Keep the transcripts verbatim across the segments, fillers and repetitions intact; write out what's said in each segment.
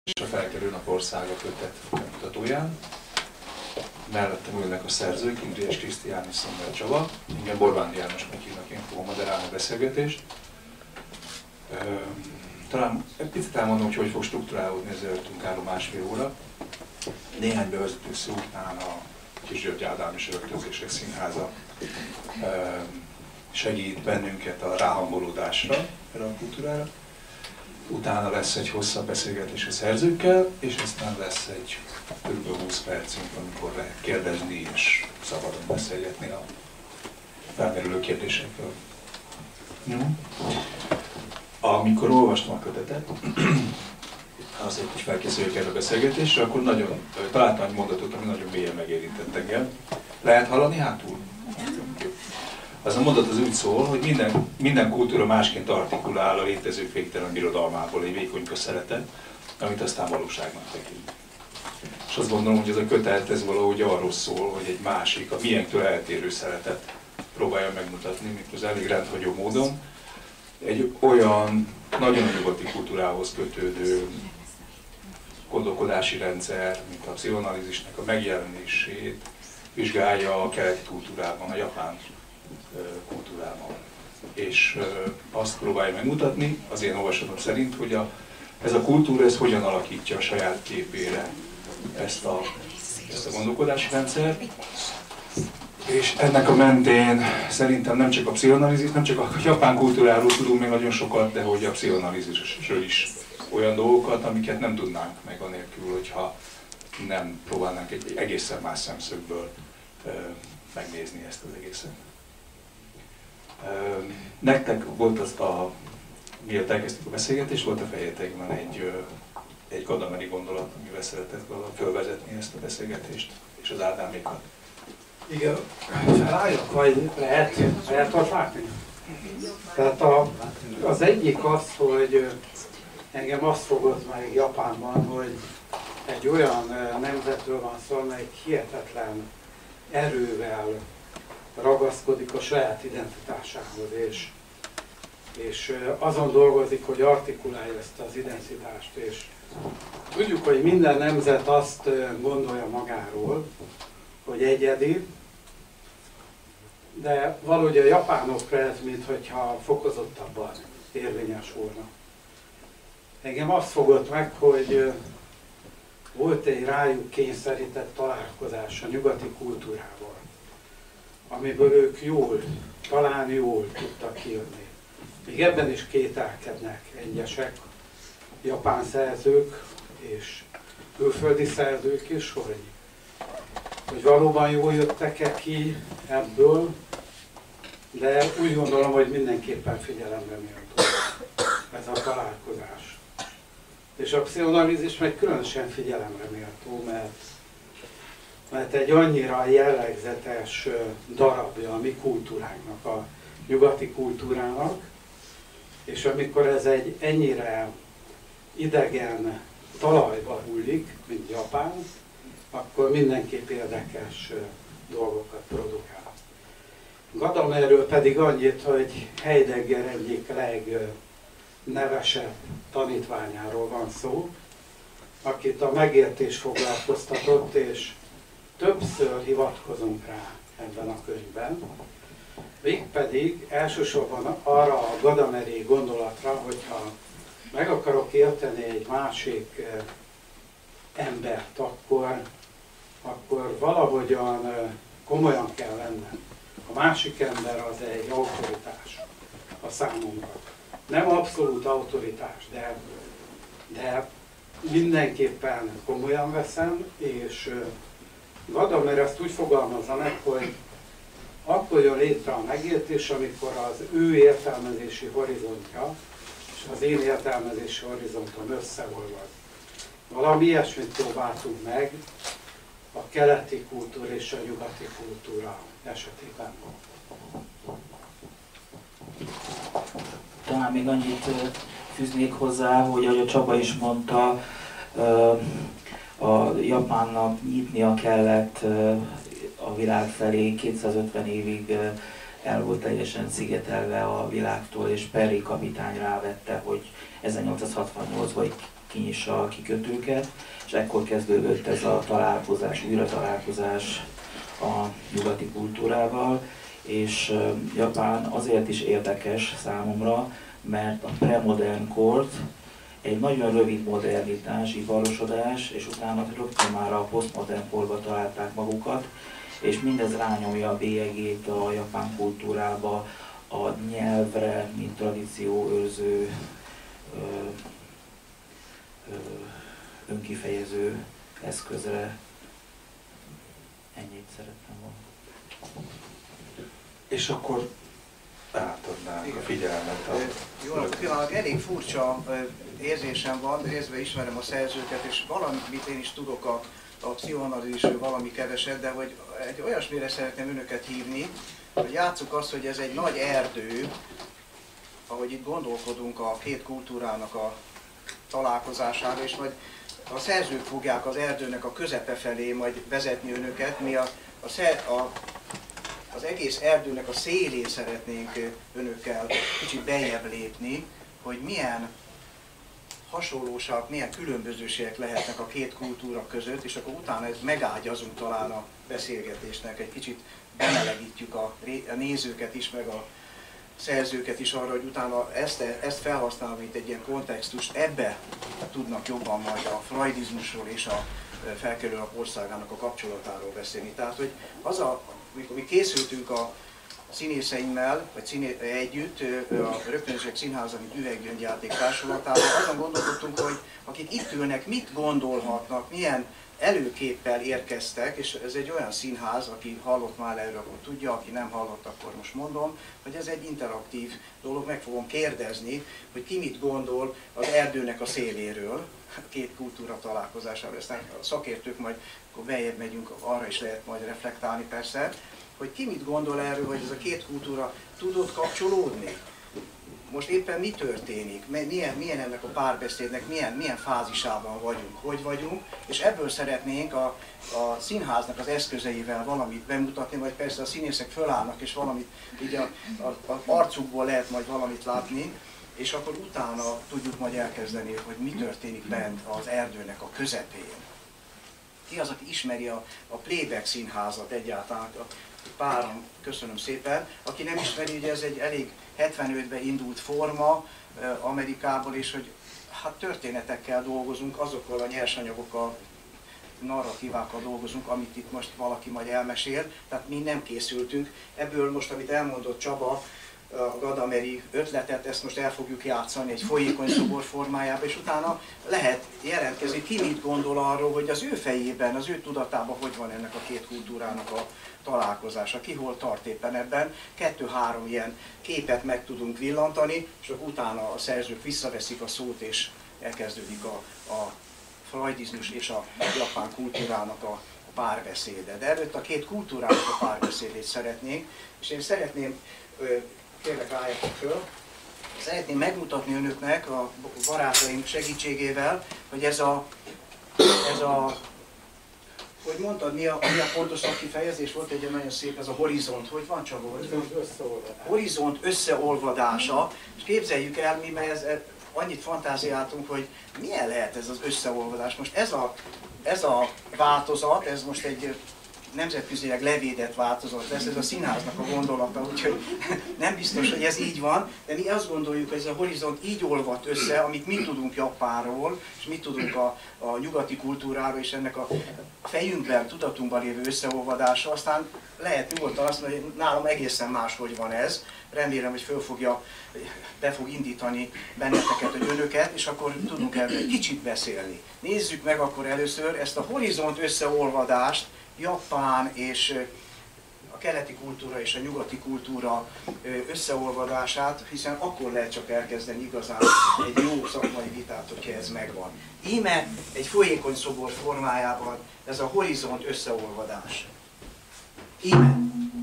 és a Felkelő Napországa kötet bemutatóján. Mellettem ülnek a szerzők, Indriás Krisztián és Szomber Csaba. Engem Borbándi Jánosnak hívnak, én fogom moderálni a beszélgetést. Talán egy picit elmondom, hogy hogy fog strukturálódni ez előttünk álló másfél óra. Néhány bevezető szó után a Kisgyörgy Ádám és Öltözések Színháza segít bennünket a ráhangolódásra, erre a kultúrára. Utána lesz egy hosszabb beszélgetés a szerzőkkel, és aztán lesz egy kb. húsz percünk, amikor lehet kérdezni és szabadon beszélgetni a felmerülő kérdésekről. Hmm. Amikor olvastam a kötetet, azért, hogy felkészüljek erre a beszélgetésre, akkor nagyon, találtam egy mondatot, ami nagyon mélyen megérintett engem. Lehet hallani hátul? Az a mondat az úgy szól, hogy minden, minden kultúra másként artikulál a létező féktelen birodalmából egy vékonyka szeretet, amit aztán valóságnak tekint. És azt gondolom, hogy ez a kötet ez valahogy arról szól, hogy egy másik, a miénktől eltérő szeretet próbálja megmutatni, méghozzá elég rendhagyó módon. Egy olyan nagyon nyugati kultúrához kötődő gondolkodási rendszer, mint a pszichoanalízisnek a megjelenését vizsgálja a keleti kultúrában, a japán kultúrában. És azt próbálja megmutatni, az én olvasatom szerint, hogy a, ez a kultúra ez hogyan alakítja a saját képére ezt a, ezt a gondolkodási rendszert. És ennek a mentén szerintem nem csak a pszichoanalízis, nem csak a japán kultúráról tudunk még nagyon sokat, de hogy a pszichoanalízisről is olyan dolgokat, amiket nem tudnánk meg anélkül, hogyha nem próbálnánk egy egészen más szemszögből megnézni ezt az egészet. Nektek volt az a, miért elkezdtük a beszélgetést, volt a fejetekben egy, egy gadameri gondolat, amivel szeretett volna fölvezetni ezt a beszélgetést, és az Ádámékat. Igen, felálljak, vagy lehet, lehet ott látni? Tehát a, az egyik az, hogy engem azt fogott meg Japánban, hogy egy olyan nemzetről van szó, amely hihetetlen erővel ragaszkodik a saját identitásához, és, és azon dolgozik, hogy artikulálja ezt az identitást. És tudjuk, hogy minden nemzet azt gondolja magáról, hogy egyedi, de valahogy a japánokra ez, mintha fokozottabban érvényesülne. Engem azt fogott meg, hogy volt egy rájuk kényszerített találkozás a nyugati kultúrával, amiből ők jól, talán jól tudtak kijönni. Még ebben is kételkednek egyesek, japán szerzők és külföldi szerzők is, hogy, hogy valóban jól jöttek-e ki ebből, de úgy gondolom, hogy mindenképpen figyelemre méltó ez a találkozás. És a pszichoanalízis meg különösen figyelemre méltó, mert, mert egy annyira jellegzetes darabja a mi kultúránknak, a nyugati kultúrának, és amikor ez egy ennyire idegen talajba hullik, mint Japán, akkor mindenképp érdekes dolgokat produkál. Gadamerről pedig annyit, hogy Heidegger egyik legnevesebb tanítványáról van szó, akit a megértés foglalkoztatott, és többször hivatkozunk rá ebben a könyvben. Végpedig elsősorban arra a gadameri gondolatra, hogyha meg akarok érteni egy másik embert, akkor, akkor valahogyan komolyan kell vennem. A másik ember az egy autoritás a számomra. Nem abszolút autoritás, de, de mindenképpen komolyan veszem, és Gadamer ezt úgy fogalmazza meg, hogy akkor jön létre a megértés, amikor az ő értelmezési horizontja és az én értelmezési horizontom összeolvad. Valami ilyesmit próbáltunk meg a keleti kultúra és a nyugati kultúra esetében. Talán még annyit fűznék hozzá, hogy ahogy a Csaba is mondta, a Japánnak nyitnia kellett a világ felé, kétszázötven évig el volt teljesen szigetelve a világtól, és Perry kapitány rávette, hogy ezernyolcszázhatvannyolcban kinyissa a kikötőket, és ekkor kezdődött ez a találkozás, újra találkozás a nyugati kultúrával, és Japán azért is érdekes számomra, mert a premodern kort egy nagyon rövid modernitás, iparosodás, és utána rögtön már a posztmodern korba találták magukat, és mindez rányomja a bélyegét a japán kultúrába, a nyelvre, mint tradícióőrző, ö, ö, önkifejező eszközre. Ennyit szerettem volna. És akkor átadnánk a figyelmet a... Jó napot kívánok! Elég furcsa érzésem van, részben ismerem a szerzőket, és valamit én is tudok a, a pszichoanalízisről valami keveset, de hogy egy olyasmire szeretném önöket hívni, hogy játsszuk azt, hogy ez egy nagy erdő, ahogy itt gondolkodunk a két kultúrának a találkozására, és majd a szerzők fogják az erdőnek a közepe felé majd vezetni önöket, mi a, a, szer, a az egész erdőnek a szélén szeretnénk önökkel kicsit bejebb lépni, hogy milyen hasonlóság, milyen különbözőségek lehetnek a két kultúra között, és akkor utána ezt megágyazunk talán a beszélgetésnek, egy kicsit bemelegítjük a, a nézőket is, meg a szerzőket is arra, hogy utána ezt, ezt felhasználva, mint egy ilyen kontextust, ebbe tudnak jobban majd a freudizmusról és a felkelő nap országának a kapcsolatáról beszélni. Tehát, hogy az a, amikor mi készültünk a színészeimmel, vagy színé, együtt, a Rögtönzők Színháza, mint Üveggyöngyjáték társulatával, azon gondolkodtunk, hogy akik itt ülnek, mit gondolhatnak, milyen előképpel érkeztek, és ez egy olyan színház, aki hallott már erről, akkor tudja, aki nem hallott, akkor most mondom, hogy ez egy interaktív dolog, meg fogom kérdezni, hogy ki mit gondol az erdőnek a széléről, két kultúra találkozásáról, aztán a szakértők majd, akkor beljebb megyünk, arra is lehet majd reflektálni persze, hogy ki mit gondol erről, hogy ez a két kultúra tudott kapcsolódni. Most éppen mi történik, milyen, milyen ennek a párbeszédnek, milyen, milyen fázisában vagyunk, hogy vagyunk, és ebből szeretnénk a, a színháznak az eszközeivel valamit bemutatni, vagy persze a színészek fölállnak, és valamit így a, a, a arcukból lehet majd valamit látni, és akkor utána tudjuk majd elkezdeni, hogy mi történik bent az erdőnek a közepén. Ki az, aki ismeri a, a Playback Színházat egyáltalán? Páran, köszönöm szépen. Aki nem ismeri, ugye ez egy elég hetvenötben indult forma Amerikából, és hogy hát történetekkel dolgozunk, azokkal a nyersanyagokkal, narratívákkal dolgozunk, amit itt most valaki majd elmesél, tehát mi nem készültünk. Ebből most, amit elmondott Csaba, a Gadameri ötletet, ezt most el fogjuk játszani egy folyékony szobor formájában, és utána lehet jelentkezni, ki mit gondol arról, hogy az ő fejében, az ő tudatában hogy van ennek a két kultúrának a találkozása, ki hol tart éppen ebben. Kettő-három ilyen képet meg tudunk villantani, és akkor utána a szerzők visszaveszik a szót, és elkezdődik a, a freudizmus és a japán kultúrának a párbeszéde. De előtt a két kultúrának a párbeszédét szeretnénk, és én szeretném, kérlek álljatok föl, szeretném megmutatni önöknek a barátaim segítségével, hogy ez a, ez a hogy mondtad, mi a, mi a pontosabb kifejezés? Volt egy nagyon szép, ez a horizont, hogy van Csaba? Horizont összeolvadása. Horizont összeolvadása, és képzeljük el, mi mert ez, annyit fantáziáltunk, hogy milyen lehet ez az összeolvadás. Most ez a, ez a változat, ez most egy nemzetközileg levédett változat lesz, ez a színháznak a gondolata, úgyhogy nem biztos, hogy ez így van, de mi azt gondoljuk, hogy ez a horizont így olvad össze, amit mi tudunk Japánról, és mi tudunk a, a nyugati kultúráról, és ennek a fejünkben, tudatunkban lévő összeolvadása, aztán lehet nyugodtan azt mondani, hogy nálam egészen máshogy van ez, remélem, hogy föl fogja, be fog indítani benneteket, hogy önöket, és akkor tudunk erről egy kicsit beszélni. Nézzük meg akkor először ezt a horizont összeolvadást, Japán és a keleti kultúra és a nyugati kultúra összeolvadását, hiszen akkor lehet csak elkezdeni igazán egy jó szakmai vitát, hogyha ez megvan. Íme egy folyékony szobor formájában ez a horizont összeolvadás. Íme.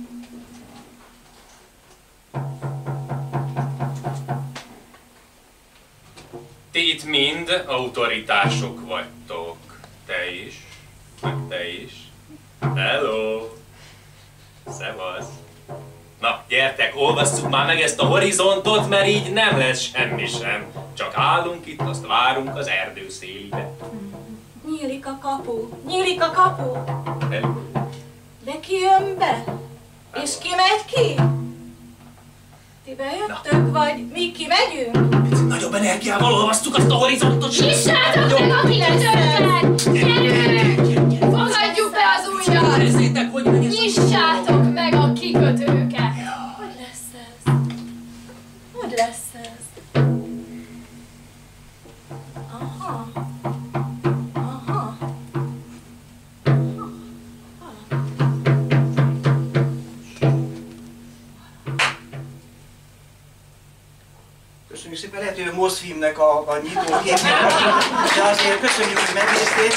Ti itt mind autoritások vagytok. Te is, meg te is. Hello! Szevasz! Na, gyertek, olvasszuk már meg ezt a horizontot, mert így nem lesz semmi sem. Csak állunk itt, azt várunk az erdő szélibe. Nyílik a kapu, nyílik a kapu. El... De ki jön be? És ki megy ki? Ti bejöttök, vagy mi kimegyünk? Nagyobb energiával olvasztuk azt a horizontot. Nyissátok meg a kikötőket! Gyerünk! Fogadjuk be az ujjat! Nyissátok meg a kikötőket! Hogy lesz ez? Hogy lesz ez? Aha. Aha. Köszönjük szépen, lehet, hogy a Moszfilmnek a, a nyitóképét, de azért köszönjük, hogy megnézték.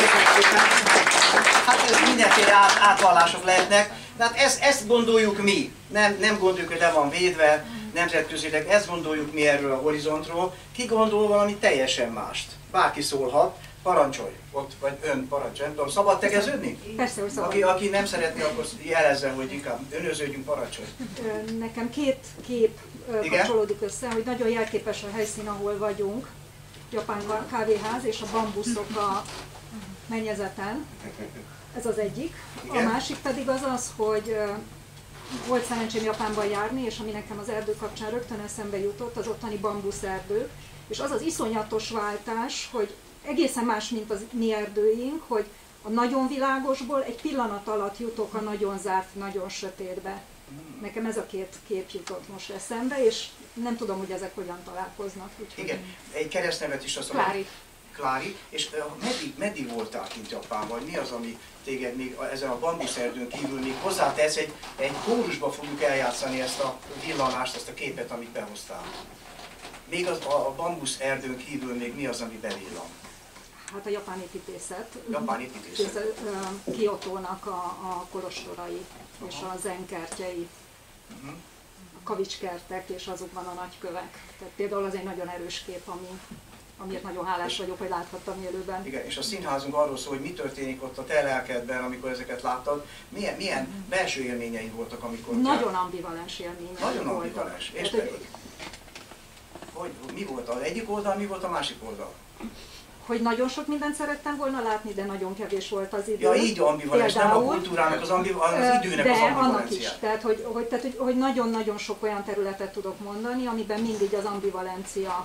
Hát ez mindenféle át, átvallások lehetnek. Tehát ezt, ezt gondoljuk mi. Nem, nem gondoljuk, hogy le van védve nemzetközileg, ezt gondoljuk mi erről a horizontról. Ki gondol valami teljesen mást? Bárki szólhat. Parancsolj, ott vagy ön parancsolj, nem tudom, szabad tegeződni? Persze, hogy szabad. Aki, aki nem szeretné, akkor jelezze, hogy inkább önöződjünk, parancsolj. Nekem két kép Igen? kapcsolódik össze, hogy nagyon jelképes a helyszín, ahol vagyunk, japán kávéház és a bambuszok a mennyezeten. Ez az egyik. Igen? A másik pedig az az, hogy volt szerencsém Japánban járni, és ami nekem az erdő kapcsán rögtön eszembe jutott, az ottani bambuszerdők, és az az iszonyatos váltás, hogy egészen más, mint az mi erdőink, hogy a nagyon világosból egy pillanat alatt jutok a nagyon zárt, nagyon sötétbe. Nekem ez a két kép jutott most eszembe, és nem tudom, hogy ezek hogyan találkoznak. Úgyhogy... Igen, egy keresztnevet is azt Klári. Klári, és uh, meddig, meddig voltál kint Japánban? Mi az, ami téged még ezen a bambuszerdőn kívül még hozzátesz? Egy, egy kórusba fogjuk eljátszani ezt a villanást, ezt a képet, amit behoztál. Még az, a, a bambuszerdőn kívül még mi az, ami bevillan? Hát a japán építészet. Japán építészet. Kiotónak a, a kolostorai és a zenkertjei. Uh-huh. A kavicskertek és azokban a nagykövek. Tehát például az egy nagyon erős kép, ami, amiért nagyon hálás vagyok, hogy láthattam élőben. Igen, és a színházunk arról szól, hogy mi történik ott a te lelkedben, amikor ezeket láttad. Milyen, milyen belső élményeid voltak, amikor... Nagyon ambivalens élményeim Nagyon voltak. ambivalens. És Tehát, pedig? Hogy, mi volt az egyik oldal, mi volt a másik oldal? Hogy nagyon sok mindent szerettem volna látni, de nagyon kevés volt az idő. Ja, így ambivalens, nem a kultúrának az, ambivalens, az időnek de az annak ambivalenciát. is. Tehát, hogy, hogy, tehát, hogy, hogy nagyon-nagyon sok olyan területet tudok mondani, amiben mindig az ambivalencia,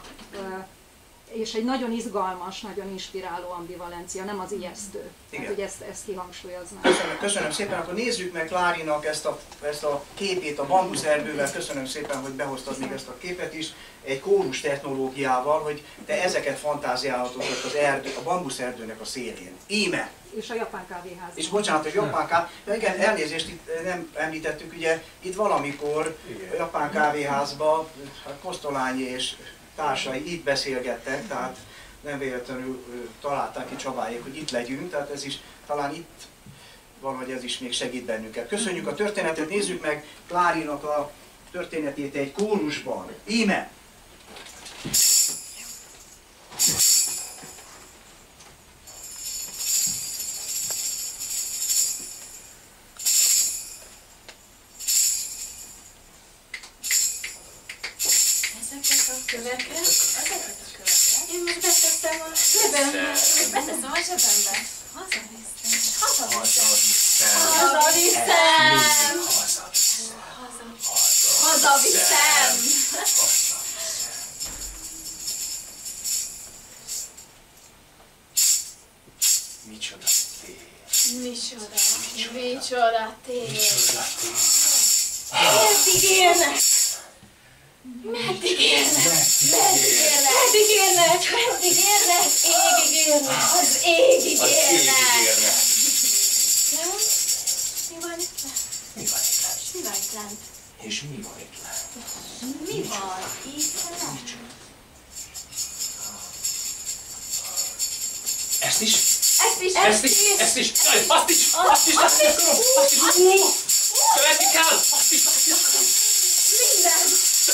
és egy nagyon izgalmas, nagyon inspiráló ambivalencia, nem az ijesztő. Tehát, hogy ezt, ezt kihangsúlyoznám. Köszönöm, köszönöm szépen, akkor nézzük meg Klárinak ezt a, ezt a képét a bambuszerdővel. Köszönöm szépen, hogy behoztad még ezt a képet is, egy kórus technológiával, hogy te ezeket fantáziálhatod ott az erdő, a bambuszerdőnek a szélén. Íme! És a japán kávéház. És bocsánat, hogy japán kávéház, igen, elnézést, itt nem említettük, ugye itt valamikor igen. A japán kávéházban Kosztolányi és társai itt beszélgettek, tehát nem véletlenül találták ki Csabáék, hogy itt legyünk, tehát ez is talán itt valahogy ez is még segít bennünket. Köszönjük a történetet, nézzük meg Klárinak a történetét egy kórusban. Íme! Ezeket a köveket, ezeket a köveket, én most beteszem a zsebembe, beteszem a zsebembe. Hazaviszem, hazaviszem, hazaviszem, hazaviszem. Micsoda tér. Micsoda, micsoda tér. Micsoda tér. Meddig élnek? Meddig élnek? Meddig élnek? Meddig élnek? Meddig élnek? Égig élnek? Az égig élnek! Nem? Mi van itt lent? Mi van itt lent? Mi van itt lent? És mi van itt lent? Mi van itt lent? Ezt is? Ezt is! Ezt is, ezt is, jaj, azt is, azt is, azt is, azt is, azt is, követni kell, azt is, azt is. Minden!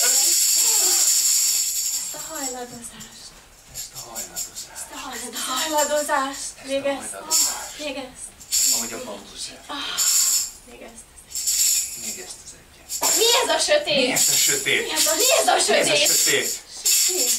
Ezt a hajladozást. Ezt a hajladozást. Ezt a hajladozást. Még ezt. Még ezt. Ahogy a bambuszért. Még ezt. Még ezt az egyet. Mi ez a sötét? Mi ez a sötét? Mi ez a, mi ez a sötét? Mi ez a sötét? Sötét.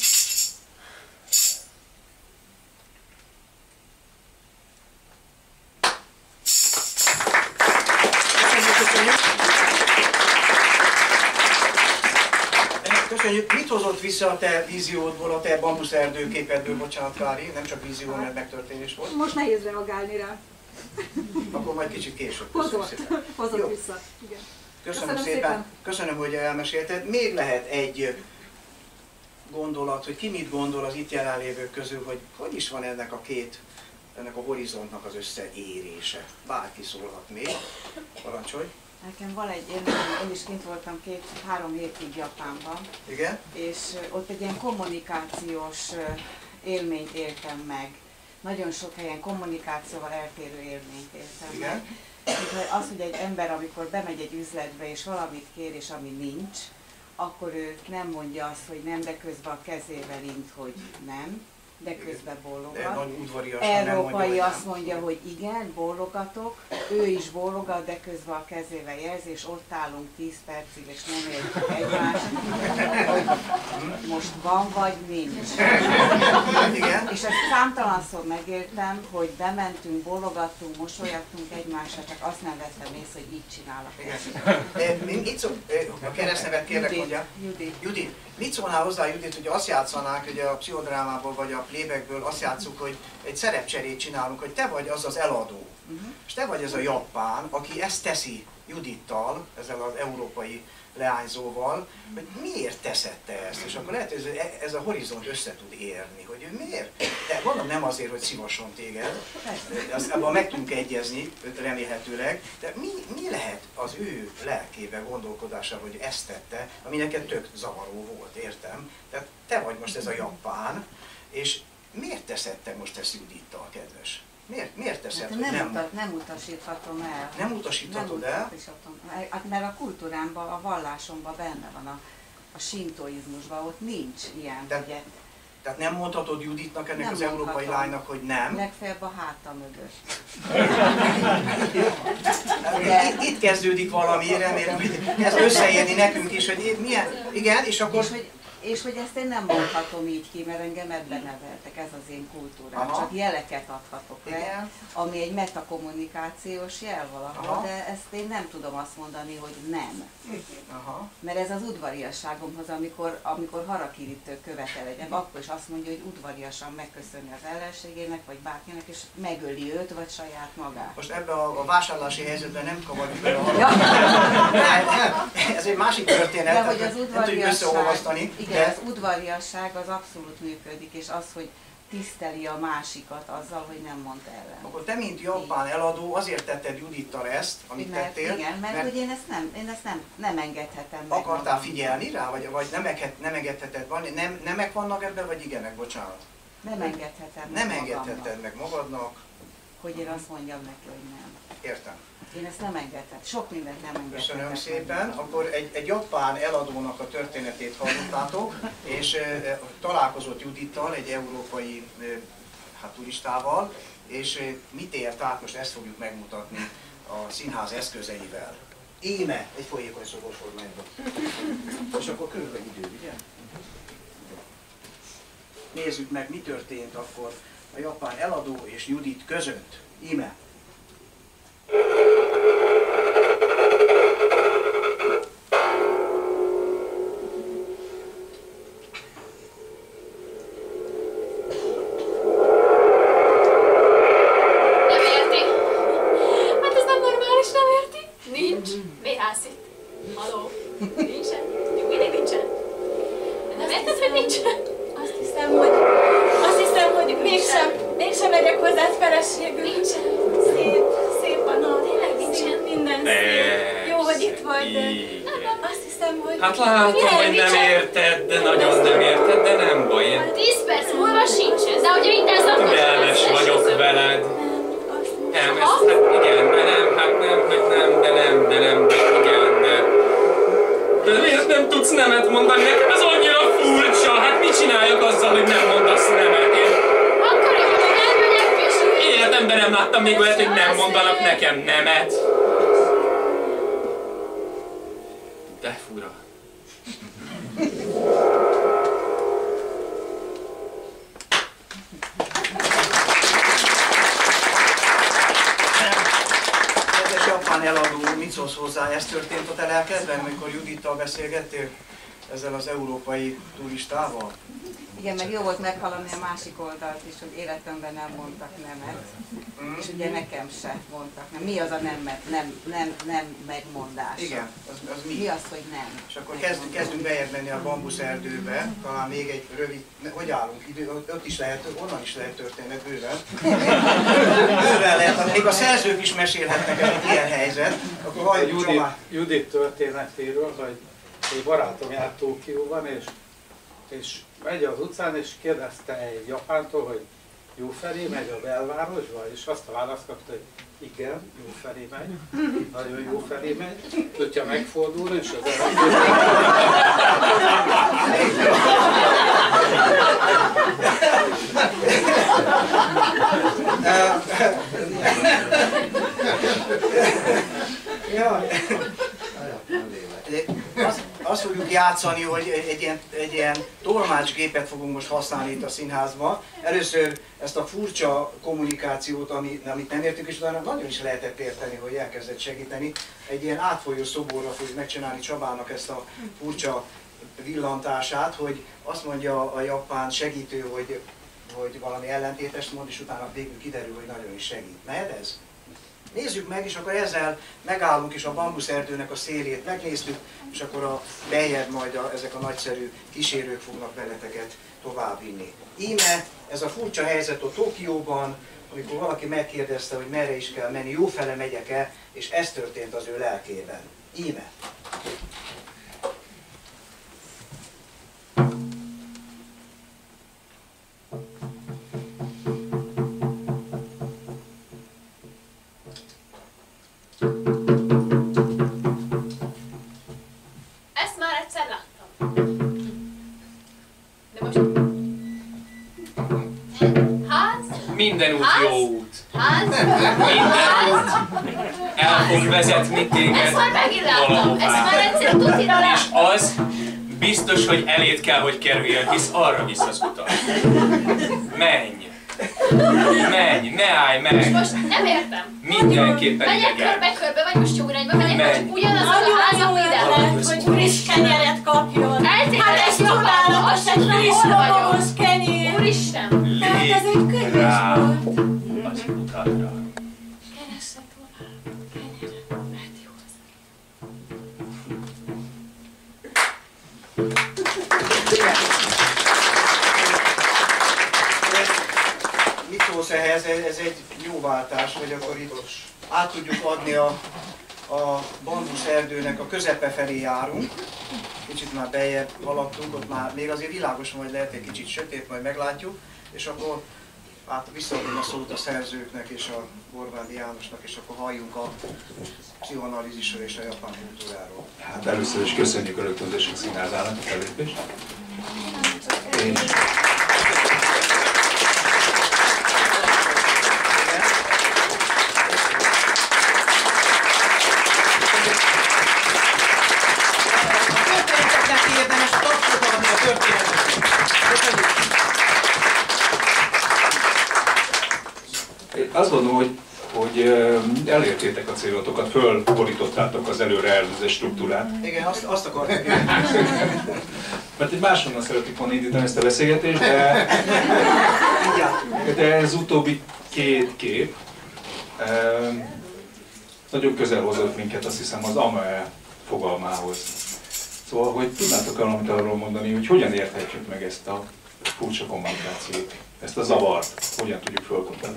Köszönjük. Mit hozott vissza a te víziódból, a te bambuszerdő képedből, bocsánat Kári, nem csak vízió, mert megtörténés volt? Most nehéz reagálni rá. Akkor majd kicsit később. Hozott, hozott vissza. Igen. Köszönöm, Köszönöm szépen. szépen. Köszönöm, hogy elmesélted. Még lehet egy gondolat, hogy ki mit gondol az itt jelenlévők közül, hogy hogy is van ennek a két, ennek a horizontnak az összeérése. Bárki szólhat még. Parancsolj. Nekem van egy élményem, én is kint voltam két-három hétig Japánban. Igen? És ott egy ilyen kommunikációs élményt éltem meg. Nagyon sok helyen kommunikációval eltérő élményt éltem Igen? meg. Az, hogy egy ember, amikor bemegy egy üzletbe és valamit kér, és ami nincs, akkor ő nem mondja azt, hogy nem, de közben a kezével int, hogy nem, de közben bólogat. Európai azt mondja, hogy igen, bólogatok, ő is bólogat, de közben a kezével jelzi, és ott állunk tíz percig, és nem értjük egymást, hogy most van vagy nincs. Igen. És ezt számtalanszor megértem, hogy bementünk, bólogattunk, mosolyogtunk egymásra, csak azt nem vettem észre, hogy így csinálok. Igen. Mit szó, a keresztnevet kérlek, mondja? Judit. Judit. Mit szólnál hozzá, Judit, hogy azt játszanánk, hogy a pszichodrámából vagy a playbackből azt játsszuk, hogy egy szerepcserét csinálunk, hogy te vagy az az eladó, uh-huh. és te vagy az a japán, aki ezt teszi Judittal, ezzel az európai leányzóval, hogy miért teszed te ezt, és akkor lehet, hogy ez, ez a horizont össze tud érni, hogy ő miért. De mondom, nem azért, hogy szívasson téged, azt, abban meg tudunk egyezni, remélhetőleg, de mi, mi lehet az ő lelkében, gondolkodása, hogy ezt tette, ami neked tök zavaró volt, értem? Tehát te vagy most ez a japán, és miért teszed te most ezt Judittal, kedves? Miért, miért teszed, hát hogy nem, nem? Utat, nem utasíthatom el. Nem utasíthatod nem el? Utasíthatom. Mert a kultúrámban, a vallásomban benne van, a, a sintoizmusban, ott nincs ilyen, De, ugye. Tehát nem mondhatod Juditnak, ennek Nem az európai mondhatom. lánynak, hogy nem? Legfeljebb a háta mögött. Itt, itt kezdődik valami, remélem, hogy ez összeérni nekünk is, hogy milyen, igen, és akkor... És hogy, és hogy ezt én nem mondhatom így ki, mert engem ebben neveltek, ez az én kultúrám. Aha. Csak jeleket adhatok le, Igen. ami egy metakommunikációs jel valahol, Aha. de ezt én nem tudom azt mondani, hogy nem. Aha. Mert ez az udvariasságomhoz, amikor, amikor harakirit követel egyem, akkor is azt mondja, hogy udvariasan megköszönni az ellenségének, vagy bárkinek, és megöli őt, vagy saját magát. Most ebben a, a vásárlási helyzetben nem kavarjuk bele a... Ja. Nem, nem, ez egy másik történet, De hogy az nem tudjuk összeolvasztani. igen, De... az udvariasság az abszolút működik, és az, hogy tiszteli a másikat azzal, hogy nem mond ellen. Akkor te, mint japán eladó, azért tetted Judittal ezt, amit mert, tettél, igen, mert, mert hogy én ezt nem, én ezt nem, nem engedhetem meg. akartál magamnak. figyelni rá, vagy, vagy nem, nem engedheted van, nem, nemek vannak ebben, vagy igenek, bocsánat? Nem engedhetem Nem meg engedheted magamnak, meg magadnak, hogy én azt mondjam neki, hogy nem. értem. Én ezt nem engedhetem, sok mindent nem engedhetek. Köszönöm meg szépen. magamnak. Akkor egy, egy japán eladónak a történetét hallottátok, és e, találkozott Judittal, egy európai e, hát, turistával, és e, mit ért át, most ezt fogjuk megmutatni a színház eszközeivel. Íme, egy folyékony szobor formányban. És akkor körülbelül idő, ugye? Nézzük meg, mi történt akkor a japán eladó és Judit között. Íme. Nem érti? Hát ez nem normális, nem érti? Nincs. vé há cé. Haló? Nincsen? Még mindig nincsen? Nem érted, hogy nincsen? Azt hiszem, hogy... Azt hiszem, hogy mégsem, mégsem megyek hozzád feleségül. Nincsen. Szép, szép a nap. Tényleg nincsen. Minden szép. Jó, hogy itt vagy, de Igen. azt hiszem, hogy... Hát látom, hogy nem érted, de nagyon nem érted, de nem baj. Én Tíz perc múlva sincsen, de hogyha itt ez a türelmes vagyok veled. Nem, ez, hát igen, de nem, hát nem, hogy nem, de nem, de nem, de igen, de... De miért nem tudsz nemet mondani? Nekem ez annyira furcsa, hát mit csináljak azzal, hogy nem mondasz nemet? Én Akkor jó, hogy elmegyek és... életemben nem láttam még olyat, hogy nem mondanak nekem nemet. De fura. Kedves japán eladó, mit szólsz hozzá? Ez történt a te lelkedben, amikor Judittal beszélgettél ezzel az európai turistával? Igen, meg jó volt meghallani a másik oldalt is, hogy életemben nem mondtak nemet. Mm. És ugye nekem se mondtak nem. Mi az a nem, nem, nem, nem megmondás? Igen, az, az mi? Mi az, hogy nem? És akkor kezdünk, kezdünk bejebb menni a bambuszerdőbe, talán még egy rövid, hogy állunk, idő, ott is lehet, onnan is lehet történet bőven. Bőven lehet, még a szerzők is mesélhetnek el egy ilyen helyzet, akkor halljuk Judit, Csomát. Judit történetéről, hogy egy barátom járt Tokióban, és, és megy az utcán, és kérdezte egy japántól, hogy jó felé megy a belvárosba, és azt a választ kapta, hogy igen, jó felé megy, nagyon jó felé megy, hogyha megfordul, és az Azt, azt fogjuk játszani, hogy egy, egy, ilyen, egy ilyen tolmácsgépet fogunk most használni itt a színházban. Először ezt a furcsa kommunikációt, ami, amit nem értünk, és utána nagyon is lehetett érteni, hogy elkezdett segíteni. Egy ilyen átfolyó szoborra fogjuk megcsinálni Csabának ezt a furcsa villantását, hogy azt mondja a japán segítő, hogy, hogy valami ellentétest mond, és utána végül kiderül, hogy nagyon is segít. Mehet ez? Nézzük meg, és akkor ezzel megállunk, és a bambuszerdőnek a szélét megnéztük, és akkor a bejebb majd a, ezek a nagyszerű kísérők fognak veleteket továbbvinni. Íme ez a furcsa helyzet a Tokióban, amikor valaki megkérdezte, hogy merre is kell menni, jófele megyek-e, és ez történt az ő lelkében. Íme. Ezt már egyszer láttam. De most... Ház? Minden út Ház? jó út. Ház? Minden út el fog vezetni téged Ezt már megint láttam. valahová. Ezt már egyszer tutira És láttam. az biztos, hogy eléd kell, hogy kerüljön, hisz arra visz az utat. Menj! Menj, ne állj meg! És most nem értem. Mindenképpen Megyek idegen. körbe-körbe, vagy most jó irányba megyek, Menj. vagy csak ugyanaz az a Nagyon ház, jó ami ide ötlet, hogy friss kenyeret kapjon. Hát ez csodálatos, egy friss lovagos kenyér. Úristen! Tehát ez egy könyves Rá volt. az utadra. Keresse tovább kenyeret, mert jó az. Mit szólsz ehhez? Ez egy jó váltás, hogy akkor itt át tudjuk adni a, a bambuszerdőnek a közepe felé járunk. Kicsit már bejebb haladtunk, ott már még azért világosan, vagy lehet egy kicsit sötét, majd meglátjuk. És akkor hát visszaadom a szót a szerzőknek és a Gorvándi Jánosnak, és akkor halljunk a pszichoanalízisről és a japán kultúráról. Hát először is köszönjük a Rögtönzések Színházának a fellépést. És érdemes tapsot adni a történetet. Köszönjük! én azt gondolom, hogy, hogy elértétek a célotokat, fölborítottátok az előre elvizett struktúrát. Igen, azt, azt akartam. Mert egy máshonnan szeretik volna indítani ezt a beszélgetést, de, de ez utóbbi két kép eh, nagyon közel hozott minket, azt hiszem, az AMAE fogalmához. Szóval, hogy tudnátok valamit arról mondani, hogy hogyan érthetjük meg ezt a furcsa kommunikációt, ezt a zavart, hogyan tudjuk fölkontani.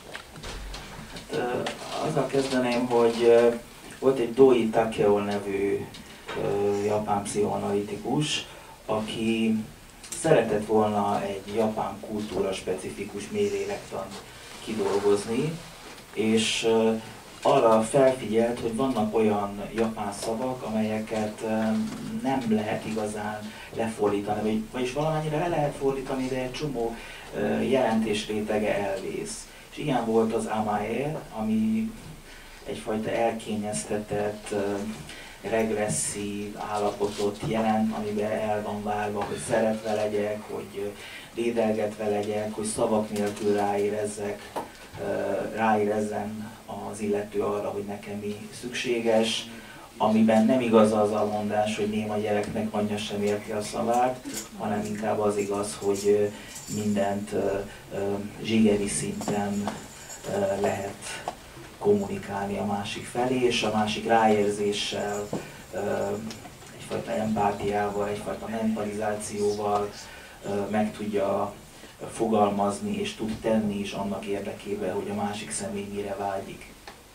Hát, azzal kezdeném, hogy volt egy Doi Takeo nevű japán pszichoanalitikus, aki szeretett volna egy japán kultúra specifikus mélylélektant kidolgozni, és arra felfigyelt, hogy vannak olyan japán szavak, amelyeket nem lehet igazán lefordítani, vagy, vagyis valamennyire le lehet fordítani, de egy csomó jelentés rétege elvész. És ilyen volt az amae, ami egyfajta elkényeztetett, regresszív állapotot jelent, amiben el van várva, hogy szeretve legyek, hogy dédelgetve legyek, hogy szavak nélkül ráérezzek, ráérezzen az illető arra, hogy nekem mi szükséges, amiben nem igaz az a mondás, hogy néma gyereknek anyja sem érti a szavát, hanem inkább az igaz, hogy mindent zsigeri szinten lehet kommunikálni a másik felé, és a másik ráérzéssel, egyfajta empátiával, egyfajta mentalizációval meg tudja fogalmazni és tud tenni is annak érdekében, hogy a másik személy mire vágyik.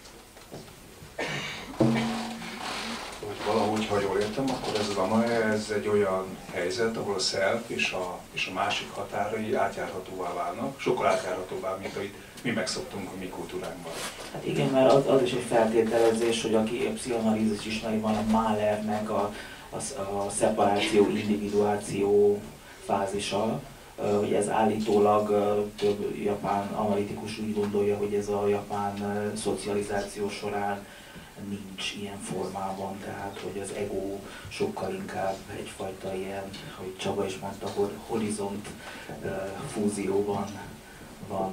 Hogy valahogy, ha jól értem, akkor ez az anahe, ez egy olyan helyzet, ahol a self és a, és a másik határai átjárhatóvá válnak, sokkal átjárhatóvá, mint ahogy mi megszoktunk a mi kultúránkban. Hát igen, mert az, az is egy feltételezés, hogy aki a pszichoanalízis ismeri, van a Mahlernek a, a, a szeparáció, individuáció fázisa, hogy ez állítólag több japán analitikus úgy gondolja, hogy ez a japán szocializáció során nincs ilyen formában, tehát hogy az ego sokkal inkább egyfajta ilyen, hogy Csaba is mondta, hogy horizont fúzióban van.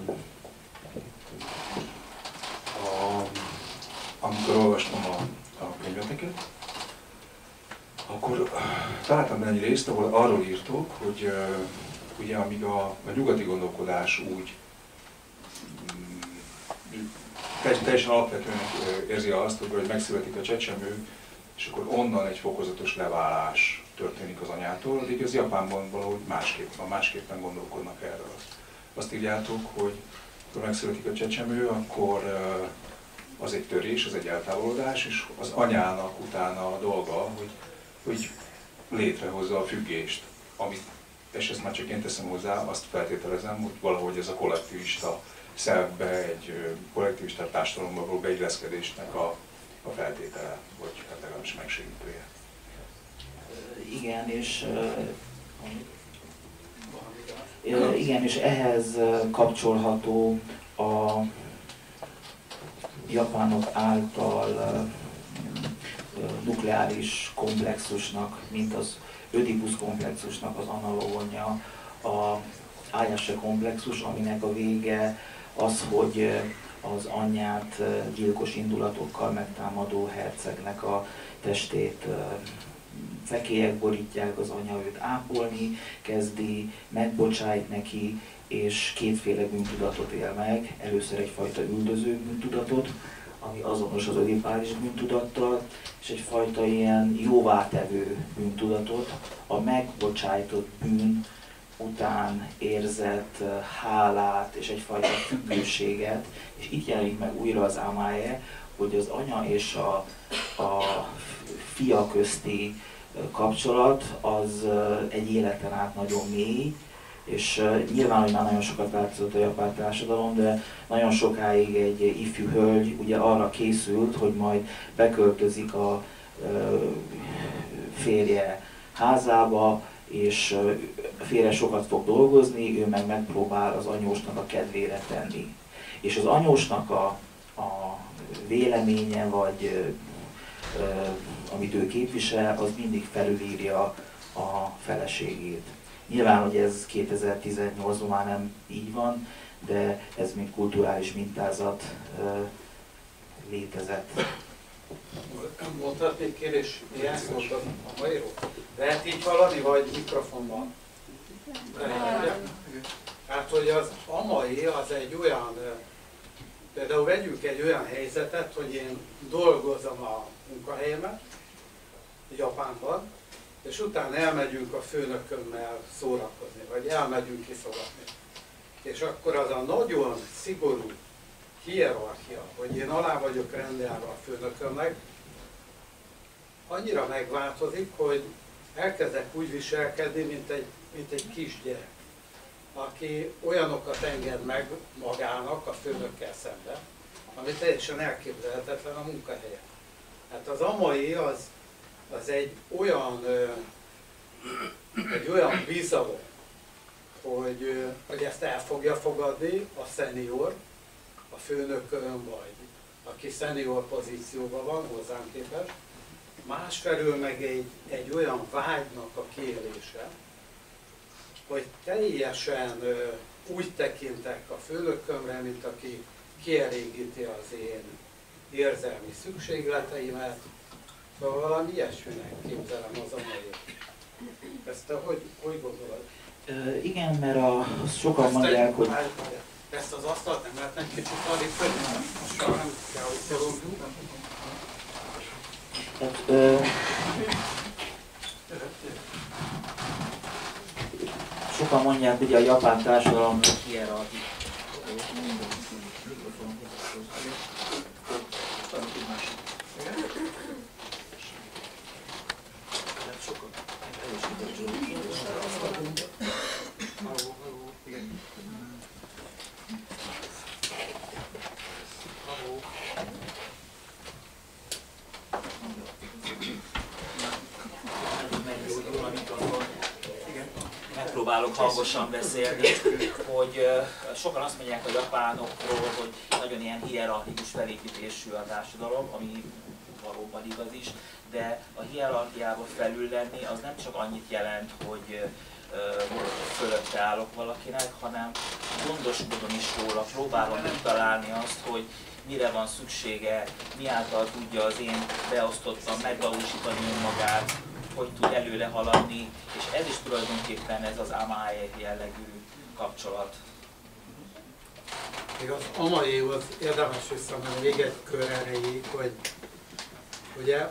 A, amikor olvastam a, a könyveteket, akkor találtam benne egy részt, ahol arról írtok, hogy uh, ugye amíg a, a nyugati gondolkodás úgy mm, teljesen alapvetően érzi azt, hogy megszületik a csecsemő, és akkor onnan egy fokozatos leválás történik az anyától, addig az Japánban valahogy másképpen, másképpen gondolkodnak erről. Azt írjátok, hogy amikor megszületik a csecsemő, akkor az egy törés, az egy eltávolodás, és az anyának utána a dolga, hogy, hogy létrehozza a függést, amit, és ezt már csak én teszem hozzá, azt feltételezem, hogy valahogy ez a kollektivista szervbe, egy kollektivista társadalomba való beilleszkedésnek a, a feltétele, vagy hát legalábbis megsegítője. Igen, és uh, igen, és ehhez kapcsolható a japánok által uh, nukleáris komplexusnak, mint az Ödipus komplexusnak az analógia, a Ayase komplexus, aminek a vége az, hogy az anyját gyilkos indulatokkal megtámadó hercegnek a testét fekélyek borítják, az anya őt ápolni kezdi, megbocsájt neki, és kétféle bűntudatot él meg. Először egyfajta üldöző bűntudatot, ami azonos az ödipális bűntudattal, és egyfajta ilyen jóvátevő bűntudatot, a megbocsájtott bűn után érzett hálát és egyfajta függőséget, és itt jelenik meg újra az amáje, hogy az anya és a, a fia közti kapcsolat az egy életen át nagyon mély, és nyilván, hogy már nagyon sokat változott a japán társadalom, de nagyon sokáig egy ifjú hölgy ugye arra készült, hogy majd beköltözik a férje házába, és a férje sokat fog dolgozni, ő meg megpróbál az anyósnak a kedvére tenni. És az anyósnak a, a véleménye, vagy amit ő képvisel, az mindig felülírja a feleségét. Nyilván, hogy ez kétezer-tizennyolcban már nem így van, de ez mint kulturális mintázat létezett. Mondhatnék kérés, ilyen szólt a magyarul? Lehet így hallani, vagy mikrofonban? Hát, hogy az amai az egy olyan, például vegyünk egy olyan helyzetet, hogy én dolgozom a munkahelyemet, Japánban, és utána elmegyünk a főnökömmel szórakozni, vagy elmegyünk kiszogatni. És akkor az a nagyon szigorú hierarchia, hogy én alá vagyok rendelve a főnökömnek, annyira megváltozik, hogy elkezdek úgy viselkedni, mint egy, mint egy kisgyerek, aki olyanokat enged meg magának a főnökkel szemben, ami teljesen elképzelhetetlen a munkahelyen. Hát az amai az, az egy olyan, egy olyan bizalom, hogy, hogy ezt el fogja fogadni a szenior, a főnökön, vagy aki szenior pozícióban van hozzám képest, másfelől meg egy, egy olyan vágynak a kiélése, hogy teljesen ö, úgy tekintek a főnökömre, mint aki kielégíti az én érzelmi szükségleteimet, szóval valami ilyesminek képzelem az amelyet. Ezt te hogy, hogy gondolod? Ö, igen, mert a, sokan Ezt mondják, egy, hogy... Ezt az asztalt nem lehetne kicsit alig fölni? Soha nem kell, hogy szorongjuk. Tehát, ö, sokan mondják, hogy a japán társadalom hierarchikus. Megpróbálok hangosan beszélni, hogy uh, sokan azt mondják a japánokról, hogy nagyon ilyen hierarchikus felépítésű a társadalom, ami valóban igaz is, de a hierarchiával felül lenni az nem csak annyit jelent, hogy uh, fölötte állok valakinek, hanem gondoskodom is róla, próbálom kitalálni azt, hogy mire van szüksége, mi által tudja az én beosztottam megvalósítani önmagát, hogy tud előre haladni, és ez is tulajdonképpen ez az amae jellegű kapcsolat. Még az amaéhoz érdemes visszamenni még egy kör erejéig, hogy ugye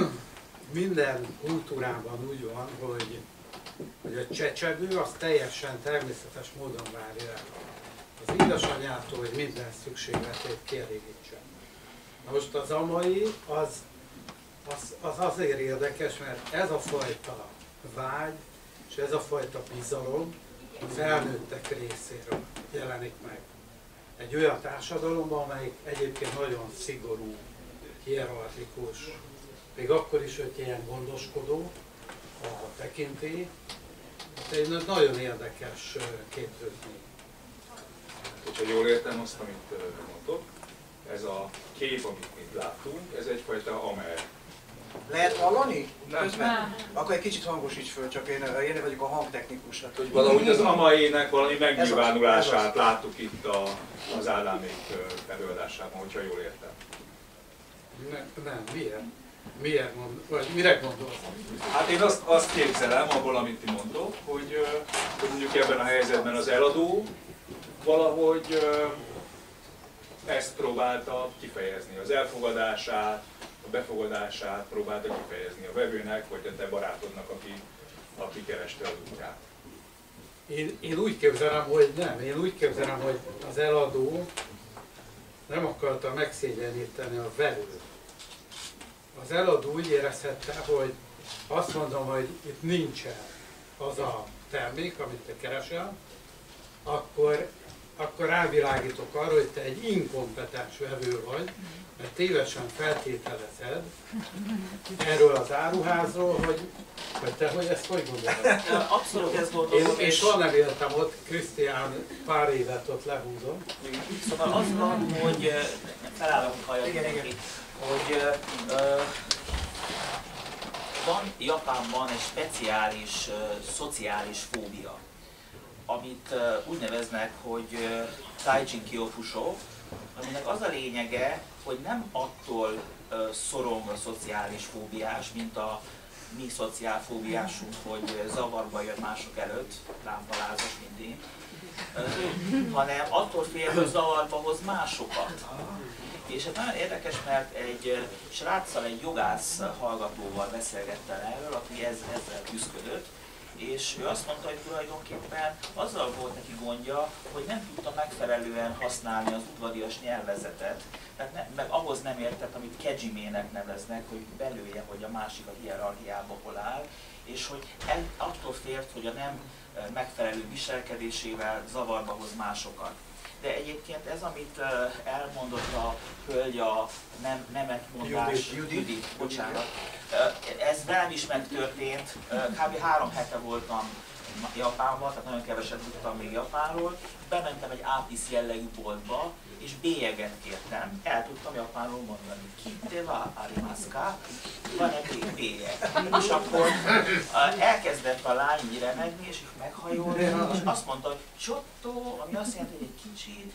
minden kultúrában úgy van, hogy, hogy a csecsegő az teljesen természetes módon várja el az édesanyjától, hogy minden szükségletét kielégítsen. Na most az amai az Az, az azért érdekes, mert ez a fajta vágy és ez a fajta bizalom a felnőttek részéről jelenik meg. Egy olyan társadalomban, amelyik egyébként nagyon szigorú, hierarchikus, még akkor is, hogy ilyen gondoskodó a tekintély. Egy nagyon érdekes képződmény. Hogyha jól értem azt, amit mondtok, ez a kép, amit itt láttunk, ez egyfajta amae. Lehet hallani? Nem. Közben? Akkor egy kicsit hangosíts föl, csak én, én vagyok a hangtechnikus. Hogy valahogy az amaének valami Ez megnyilvánulását az. láttuk itt a, az állámék előadásában, hogyha jól értem. Nem, nem, miért? Miért mond, vagy mire gondolsz? Hát én azt, azt képzelem, abból, amit ti mondtok, hogy, hogy mondjuk ebben a helyzetben az eladó valahogy ezt próbálta kifejezni, az elfogadását, a befogadását próbálta kifejezni a vevőnek, vagy a te barátodnak, aki, aki kereste az útját. Én, én úgy képzelem, hogy nem. Én úgy képzelem, hogy az eladó nem akarta megszégyeníteni a vevőt. Az eladó úgy érezhette, hogy azt mondom, hogy itt nincsen az a termék, amit te keresel, akkor, akkor rávilágítok arra, hogy te egy inkompetens vevő vagy, mert tévesen feltételezed erről az áruházról, hogy, hogy te hogy ezt hogy gondolod? Abszolút ezt gondolom. Én, én soha nem éltem ott, Krisztián pár évet ott lehúzom. Szóval az van, hogy felállok a hajat mindenki, hogy uh, van Japánban egy speciális uh, szociális fóbia, amit uh, úgy neveznek, hogy uh, Taijin Kyokusho, aminek az a lényege, hogy nem attól uh, szorong a szociális fóbiás, mint a mi szociálfóbiásunk, hogy zavarba jön mások előtt, lámpalázas, mint én, uh, hanem attól fél, hogy zavarba hoz másokat. És ez nagyon érdekes, mert egy sráccal, egy jogász hallgatóval beszélgettem erről, aki ez, ezzel küzdött, és ő azt mondta, hogy tulajdonképpen azzal volt neki gondja, hogy nem tudta megfelelően használni az udvarias nyelvezetet, tehát ne, meg ahhoz nem értett, amit kejimének neveznek, hogy belője, hogy a másik a hierarchiába hol áll, és hogy el, attól félt, hogy a nem megfelelő viselkedésével zavarba hoz másokat. De egyébként ez, amit elmondott a hölgy, a nem, nemetmondás, Judit, bocsánat, ez velem is megtörtént, kb. három hete voltam Japánban, tehát nagyon keveset tudtam még Japánról. Bementem egy ápisz jellegű boltba, és bélyeget kértem. El tudtam japánul mondani. Kitte wa arimasu ka? Van egy bélyeg. És akkor elkezdett a lány így remegni, és meghajolni, és azt mondta, hogy Giotto, ami azt jelenti, hogy egy kicsit.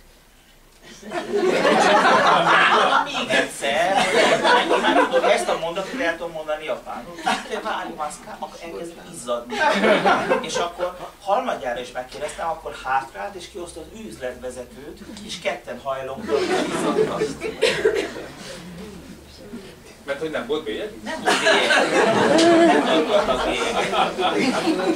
Még egyszer, hogy már tudok ezt a mondatot el tudom mondani japánul. Kitte wa arimasu ka? Akkor elkezd izzadni. És akkor harmadjára is megkérdeztem, akkor hátrált és kihozta az üzletvezetőt, és ketten hajlongtak és izzadtak. Mert hogy nem volt bélyeg? Nem volt bélyeg. Nem tartottak bélyeget.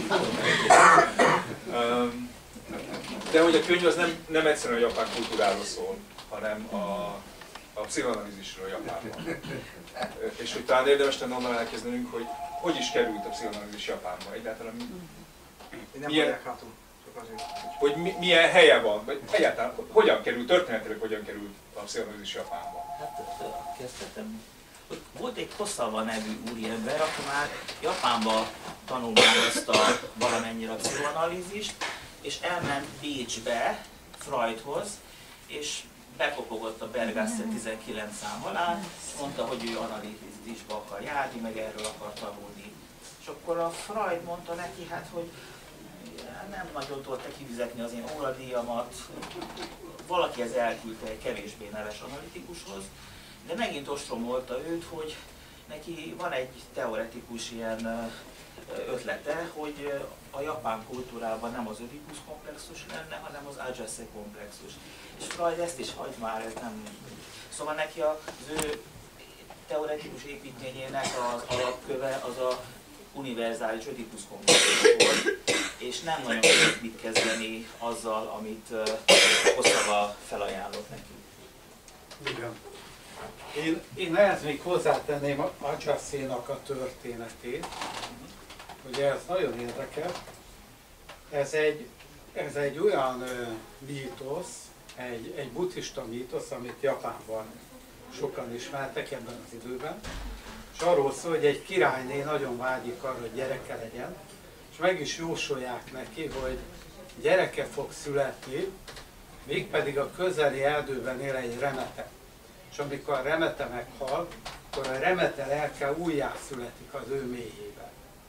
De hogy a könyv az nem, nem egyszerűen a japán kultúráról szól, hanem a, a pszichoanalízisről Japánban. És hogy talán érdemes lenne onnan elkezdenünk, hogy hogy is került a pszichoanalízis Japánba egyáltalán. Nem milyen, látom, csak azért. hogy mi, milyen helye van, vagy egyáltalán hogyan került, történetileg hogyan került a pszichoanalízis Japánba. Hát kezdhetem. Volt egy Kosawa nevű úriember, aki már Japánba tanulmányozta valamennyire a pszichoanalízist, és elment Bécsbe, Freudhoz, és bekopogott a Bergasse tizenkilenc szám alá, mondta, hogy ő analitikusba akar járni, meg erről akar tanulni. És akkor a Freud mondta neki, hát, hogy nem nagyon tudta kifizetni az én óradíjamat, valaki ez elküldte egy kevésbé neves analitikushoz, de megint ostromolta őt, hogy neki van egy teoretikus ilyen ötlete, hogy a japán kultúrában nem az Ödipus komplexus lenne, hanem az Agyase komplexus. És Freud ezt is hagy már, ez nem... Szóval neki az ő teoretikus építményének az alapköve az a univerzális Ödipus komplexus volt, és nem nagyon tudott mit kezdeni azzal, amit Kosawa felajánlott neki. Igen. Én, én ehhez még hozzátenném Agyase-nak a történetét. Ugye ez nagyon érdekes. Ez egy, ez egy olyan uh, mítosz, egy, egy buddhista mítosz, amit Japánban sokan ismertek ebben az időben. És arról szól, hogy egy királyné nagyon vágyik arra, hogy gyereke legyen, és meg is jósolják neki, hogy gyereke fog születni, mégpedig a közeli erdőben él egy remete. És amikor a remete meghal, akkor a remete lelke újjászületik az ő mélyébe.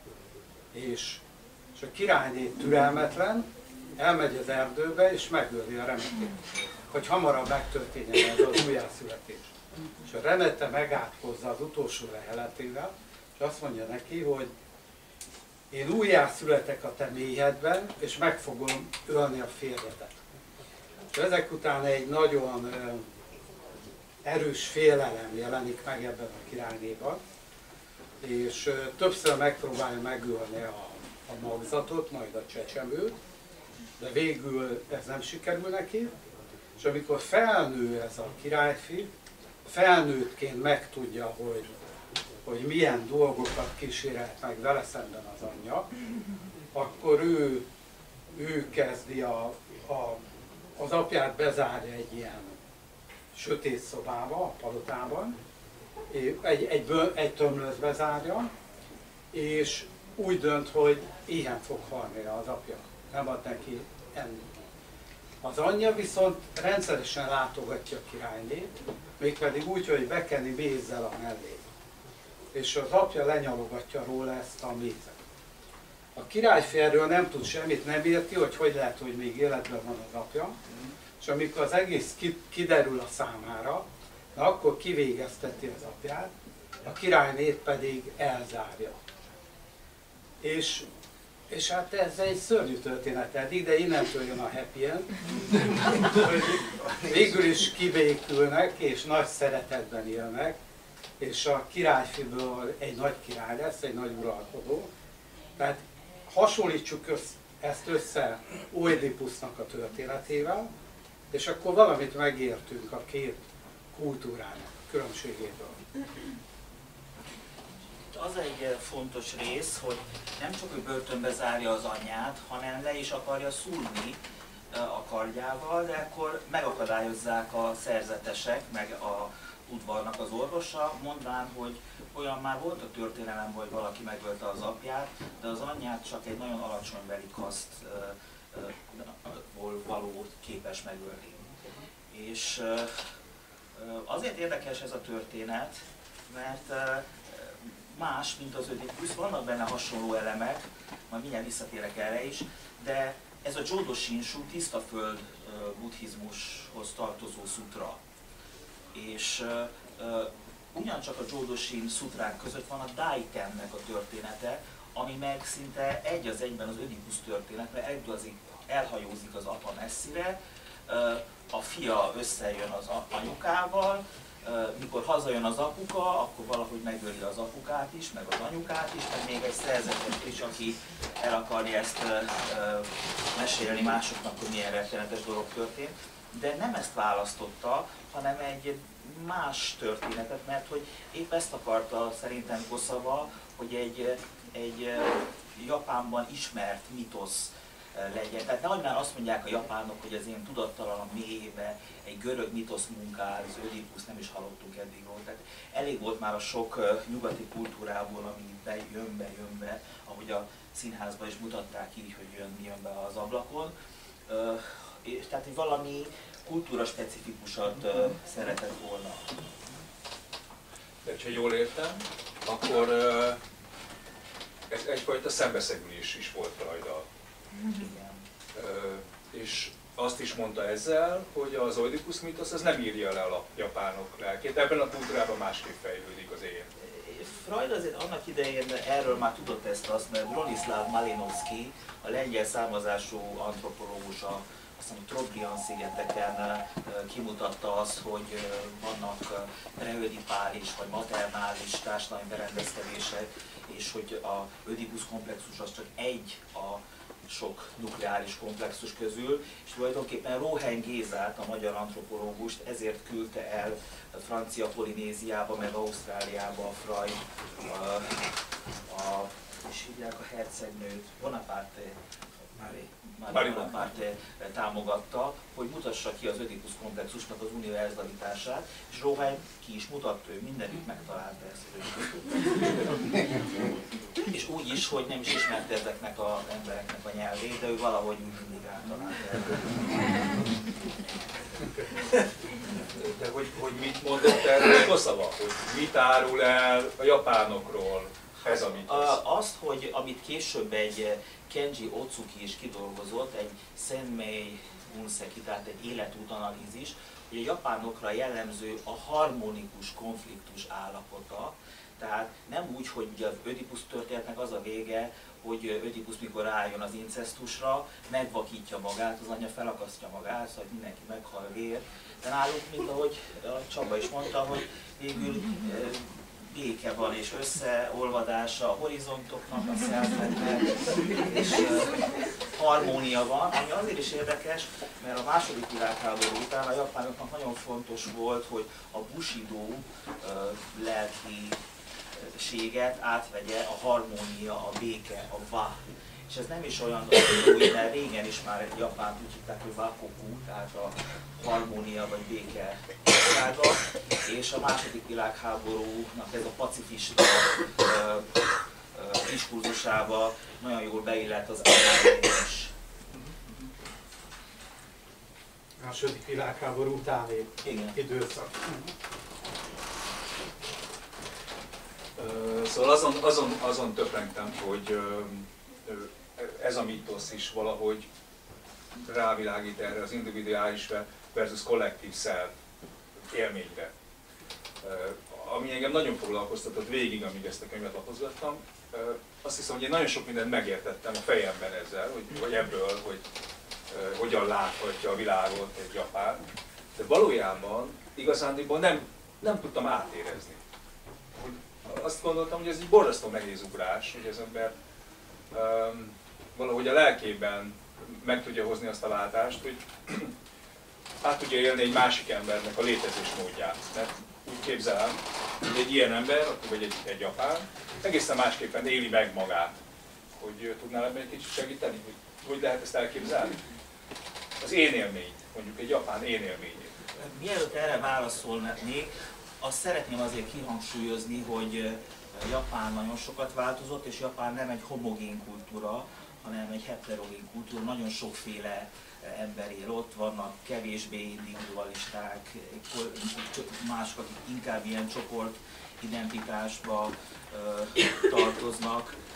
És, és a királyné türelmetlen, elmegy az erdőbe és megöli a remetét, hogy hamarabb megtörténjen ez az újjászületés. És a remete megátkozza az utolsó leheletével, és azt mondja neki, hogy én újjászületek a te mélyedben, és meg fogom ölni a férjedet. És ezek után egy nagyon erős félelem jelenik meg ebben a királynéban, és többször megpróbálja megölni a, a magzatot, majd a csecsemőt, de végül ez nem sikerül neki, és amikor felnő ez a királyfi, felnőttként megtudja, hogy, hogy milyen dolgokat kísérelt meg vele szemben az anyja, akkor ő, ő kezdi a, a, az apját bezárja egy ilyen sötét szobába, a palotában, egy, egy, egy tömlözbe zárja, és úgy dönt, hogy ilyen fog halni az apja. Nem ad neki enni. Az anyja viszont rendszeresen látogatja a királynét, mégpedig úgy, hogy bekeni mézzel a mellét. És az apja lenyalogatja róla ezt a mézet. A királyfi erről nem tud semmit, nem érti, hogy hogy lehet, hogy még életben van az apja. És amikor az egész kiderül a számára, na akkor kivégezteti az apját, a királynét pedig elzárja. És, és hát ez egy szörnyű történet eddig, de innentől jön a happy end, hogy végül is kibékülnek, és nagy szeretetben élnek, és a királyfiből egy nagy király lesz, egy nagy uralkodó. Tehát hasonlítsuk össze, ezt össze Oidipusnak a történetével, és akkor valamit megértünk a két kultúrának különbségéből. Az egy fontos rész, hogy nem csak ő börtönbe zárja az anyját, hanem le is akarja szúrni a kardjával, de akkor megakadályozzák a szerzetesek, meg a, udvarnak az orvosa, mondván, hogy olyan már volt a történelemben, hogy valaki megölte az apját, de az anyját csak egy nagyon alacsonybeli kasztból való képes megölni. És azért érdekes ez a történet, mert más, mint az Ödipusz, vannak benne hasonló elemek, majd mindjárt visszatérek erre is, de ez a Jodo Shinshu tiszta föld buddhizmushoz tartozó szutra. És uh, uh, ugyancsak a Jodo Shin szutrák között van a Daitennek a története, ami meg szinte egy az egyben az Ödipusz történet, mert elhajózik, elhajózik az apa messzire, uh, a fia összejön az anyukával, uh, mikor hazajön az apuka, akkor valahogy megöli az apukát is, meg az anyukát is, meg még egy szerzetes is, aki el akarja ezt uh, uh, mesélni másoknak, hogy milyen rettenetes dolog történt. De nem ezt választotta, hanem egy más történetet, mert hogy épp ezt akarta szerintem Koszava, hogy egy, egy Japánban ismert mitosz legyen. Tehát nehogy már azt mondják a japánok, hogy az én tudattalan mélyébe egy görög mitosz munkál, az Ödipusz, nem is hallottunk eddig róla. Tehát elég volt már a sok nyugati kultúrából, ami bejön be, jön be, ahogy a színházban is mutatták így, hogy jön, jön be az ablakon. És tehát valami kultúra specifikusat uh, szeretett volna. De ha jól értem, akkor uh, ez egyfajta szembeszegülés is volt rajta. Igen. Uh, és azt is mondta ezzel, hogy az Oidipusz mítosz ez nem írja le a japánok lelkét. Ebben a kultúrában másképp fejlődik az én. Freud azért annak idején erről már tudott ezt azt, mert Bronislaw Malinowski, a lengyel származású antropológus, a Trobriand-szigeteken kimutatta azt, hogy vannak preödipális vagy maternális társadalmi berendezkedések, és hogy a Ödipusz komplexus az csak egy a sok nukleáris komplexus közül, és tulajdonképpen Róheim Gézát, a magyar antropológust ezért küldte el a Francia Polinéziába, meg Ausztráliába a Freud, a, a, és hívják a hercegnőt, Bonaparte, Marie Bonaparte támogatta, hogy mutassa ki az Ödipusz komplexusnak az univerzalitását, és Róheim ki is mutatta, ő mindenütt megtalálta ezt az Ödipusz. És úgy is, hogy nem is ismerte ezeknek az embereknek a nyelvét, de ő valahogy úgy mindig áttalálta. De hogy, hogy mit mondott erről Koszava? Hogy mit árul el a japánokról ez a mitosz? Azt, hogy amit később egy Kenji Otsuki is kidolgozott, egy Senmei Unseki, tehát egy életútanalízis, hogy a japánokra jellemző a harmonikus konfliktus állapota, tehát nem úgy, hogy ugye az Ödipusz történetnek az a vége, hogy Ödipusz mikor rájön az incesztusra, megvakítja magát, az anya felakasztja magát, szóval mindenki meghal vér, de náluk, mint ahogy Csaba is mondta, hogy végül béke van és összeolvadása a horizontoknak, a szelfeknek, és uh, harmónia van, ami azért is érdekes, mert a második világháború után a japánoknak nagyon fontos volt, hogy a Bushido uh, lelkiséget átvegye a harmónia, a béke, a wa. És ez nem is olyan új, mert régen is már egy japánt úgy hívták, hogy wakoku, tehát a harmónia vagy béke országa, és a második világháborúnak ez a pacifista uh, uh, diskurzusába nagyon jól beillett az államban is. Második világháború utáni időszak. Uh, szóval azon, azon, azon töprengtem, hogy uh, ez a mítosz is valahogy rávilágít erre az individuális versus kollektív self élményre. Ami engem nagyon foglalkoztatott végig, amíg ezt a könyvet lapozgattam. Azt hiszem, hogy én nagyon sok mindent megértettem a fejemben ezzel, hogy, vagy ebből, hogy hogyan láthatja a világot egy japán. De valójában igazándiból nem, nem tudtam átérezni. Azt gondoltam, hogy ez egy borzasztó nehéz ugrás, hogy az ember um, valahogy a lelkében meg tudja hozni azt a látást, hogy át tudja élni egy másik embernek a létezés módját. Mert úgy képzelem, hogy egy ilyen ember, vagy egy, egy japán, egészen másképpen éli meg magát. Hogy tudnál ebben egy kicsit segíteni, hogy hogy lehet ezt elképzelni? Az én élményt, mondjuk egy japán én élményét. Mielőtt erre válaszolnék, azt szeretném azért kihangsúlyozni, hogy Japán nagyon sokat változott, és Japán nem egy homogén kultúra, hanem egy heterogén kultúra, nagyon sokféle ember él ott, vannak kevésbé individualisták, mások, akik inkább ilyen csoport identitásba tartoznak,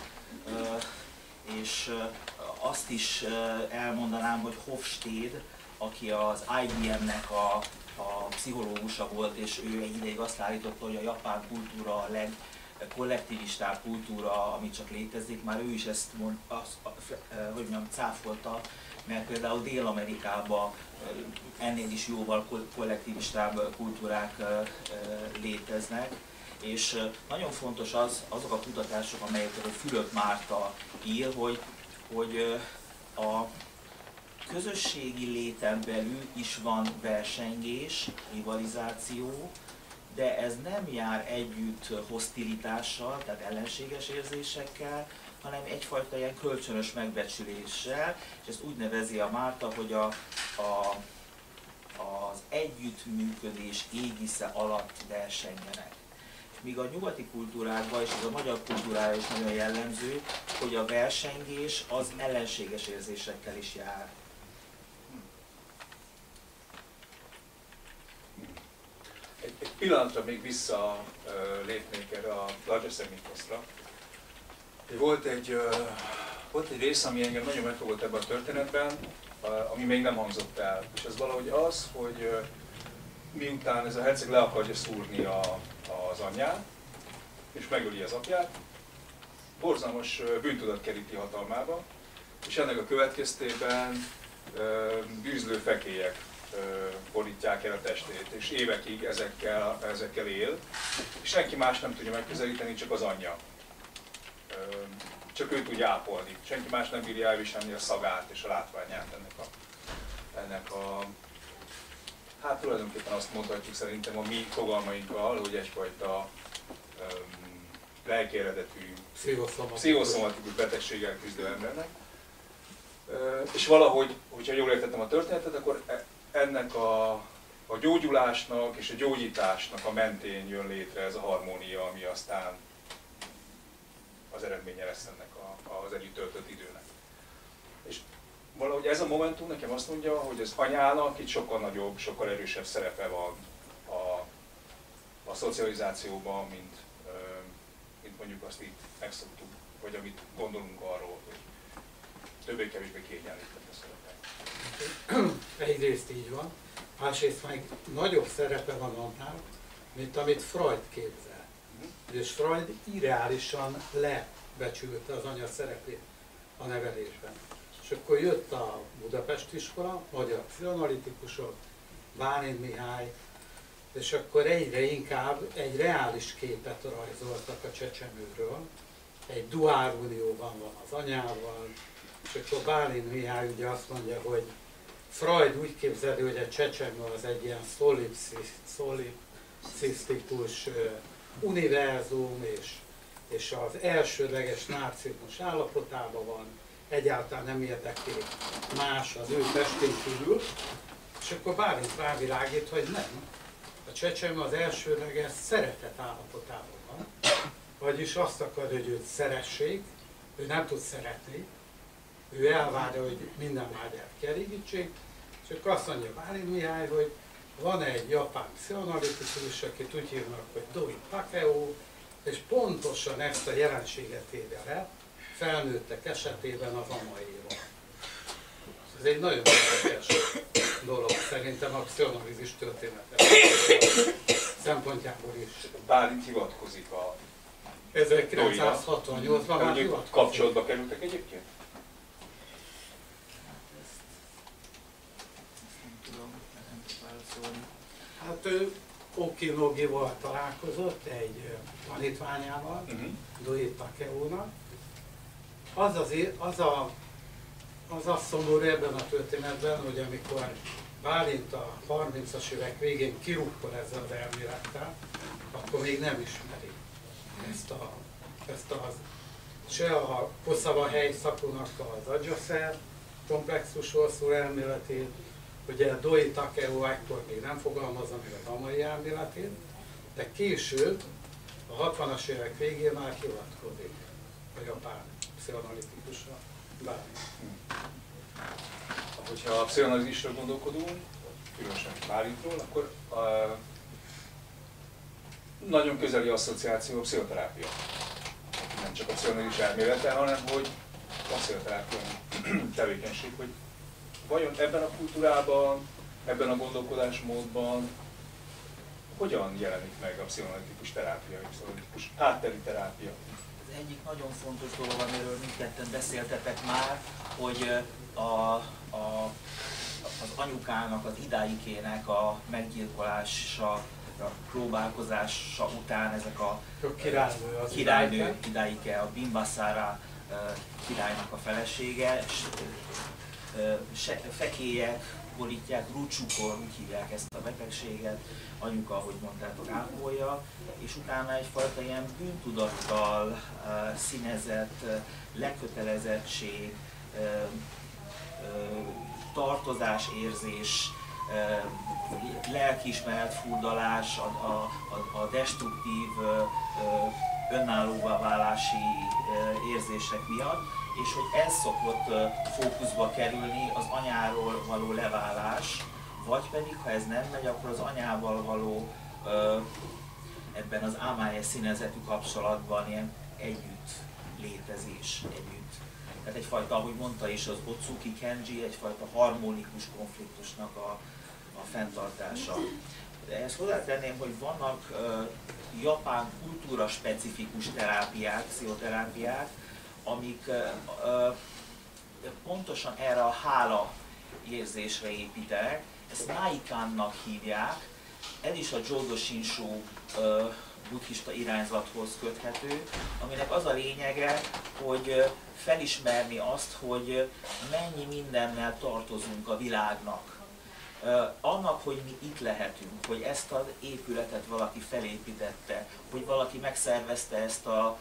és azt is elmondanám, hogy Hofstede, aki az I B M-nek a, a pszichológusa volt, és ő egy ideig azt állította, hogy a japán kultúra a legkollektivistább kultúra, ami csak létezik, már ő is ezt mond, azt, hogy mondjam, cáfolta, mert például Dél-Amerikában ennél is jóval kollektivistább kultúrák léteznek. És nagyon fontos az, azok a kutatások, amelyeket a Fülöp Márta ír, hogy, hogy a közösségi léten belül is van versengés, rivalizáció, de ez nem jár együtt hostilitással, tehát ellenséges érzésekkel, hanem egyfajta ilyen kölcsönös megbecsüléssel, és ezt úgy nevezi a Márta, hogy a, a, az együttműködés égisze alatt versengenek. Míg a nyugati kultúrákban, és ez a magyar kultúrára is nagyon jellemző, hogy a versengés az ellenséges érzésekkel is jár. Egy, egy pillanatra még vissza uh, lépnék erre a Larger Mythosra. Volt egy, uh, volt egy rész, ami engem nagyon megfogott ebben a történetben, uh, ami még nem hangzott el. És ez valahogy az, hogy uh, miután ez a herceg le akarja szúrni a, az anyját, és megöli az apját, borzalmas bűntudat keríti hatalmába, és ennek a következtében bűzlő fekélyek borítják el a testét, és évekig ezekkel, ezekkel él, és senki más nem tudja megközelíteni, csak az anyja. Csak ő tudja ápolni, senki más nem bírja elviselni a szagát és a látványát ennek a, ennek a hát tulajdonképpen azt mondhatjuk szerintem a mi fogalmainkkal, hogy egyfajta um, lelki eredetű, pszichoszomatikus betegséggel küzdő embernek. Uh, és valahogy, hogyha jól értettem a történetet, akkor ennek a, a gyógyulásnak és a gyógyításnak a mentén jön létre ez a harmónia, ami aztán az eredménye lesz ennek a, az együtt töltött időnek. És valahogy ez a momentum nekem azt mondja, hogy az anyának itt sokkal nagyobb, sokkal erősebb szerepe van a, a szocializációban, mint, mint mondjuk azt itt megszoktuk, vagy amit gondolunk arról, hogy többé-kevésbé kiegyenlített a szerepe. Egyrészt így van, másrészt meg nagyobb szerepe van annál, mint amit Freud képzel. Mm. És Freud irreálisan lebecsülte az anya szerepét a nevelésben. És akkor jött a Budapesti iskola, magyar pszichoanalitikusok, Bálint Mihály, és akkor egyre inkább egy reális képet rajzoltak a csecsemőről. Egy duálunióban van az anyával, és akkor Bálint Mihály ugye azt mondja, hogy Freud úgy képzeli, hogy a csecsemő az egy ilyen szolipszisztikus univerzum, és, és az elsődleges narcizmus állapotában van, egyáltalán nem érdekli más az ő testén kívül, és akkor Bálint rávilágít, hogy nem. A csecsemő az elsődleges szeretet állapotában van, vagyis azt akar, hogy őt szeressék, ő nem tud szeretni, ő elvárja, hogy minden vágyát kielégítsék, és akkor azt mondja Bálint Mihály, hogy van egy japán pszichoanalitikus, akit úgy hívnak, hogy Doi Takeo, és pontosan ezt a jelenséget érje el, felnőttek esetében az amairól. Ez egy nagyon érdekes dolog, szerintem a pszichoanalízis története szempontjából is. Bálint hivatkozik a ezerkilencszázhatvannyolcban már hivatkozik. Kapcsolatba kerültek egyébként? Hát ő Okinogival találkozott, egy tanítványával, uh-huh. Doi Takeónak. Az, az, az, a, az a szomorú ebben a történetben, hogy amikor Bálint a harmincas évek végén kirukkol ezzel az elmélettel, akkor még nem ismeri ezt a, ezt az, se a Koszava-hegy szakunak az agyaszer komplexusról szól elméletét, ugye Doi Takeo ekkor még nem fogalmazza meg az amai elméletét, de később, a hatvanas évek végén már hivatkozik a japán pszichoanalitikusra. Bármi. Hogyha a pszichoanalízisről gondolkodunk, különösen Bálintról, akkor a nagyon közeli asszociáció a pszichoterápia. Nem csak a pszichoanalízis elmélete, hanem hogy a pszichoterápia tevékenység, hogy vajon ebben a kultúrában, ebben a gondolkodásmódban hogyan jelenik meg a pszichoanalitikus terápia, a pszichoanalitikus hátteri terápia? Az egyik nagyon fontos dolog, amiről mindketten beszéltetek már, hogy a, a, az anyukának, az idáikének a meggyilkolása, a próbálkozása után ezek a, a királynő, az királynő idáike, a Bimbasara királynak a felesége, fekélyek borítják, rucsukor, úgy hívják ezt a betegséget, anyuka, ahogy mondtátok, ápolja, és utána egyfajta ilyen bűntudattal színezett lekötelezettség, tartozásérzés, lelkiismeret furdalás, a, a, a destruktív önállóvá válási érzések miatt, és hogy ez szokott fókuszba kerülni az anyáról való leválás, vagy pedig, ha ez nem megy, akkor az anyával való ebben az ámályes színezetű kapcsolatban ilyen együtt létezés, együtt. Tehát egyfajta, ahogy mondta is, az Otsuki Kenji, egyfajta harmonikus konfliktusnak a, a fenntartása. De ehhez hozzátenném, hogy vannak uh, japán kultúra specifikus terápiák, pszichoterápiák, amik uh, uh, pontosan erre a hála érzésre építenek. Ezt Naikannak hívják, ez is a Jodo Shinshu uh, buddhista irányzathoz köthető, aminek az a lényege, hogy felismerni azt, hogy mennyi mindennel tartozunk a világnak. Annak, hogy mi itt lehetünk, hogy ezt az épületet valaki felépítette, hogy valaki megszervezte ezt a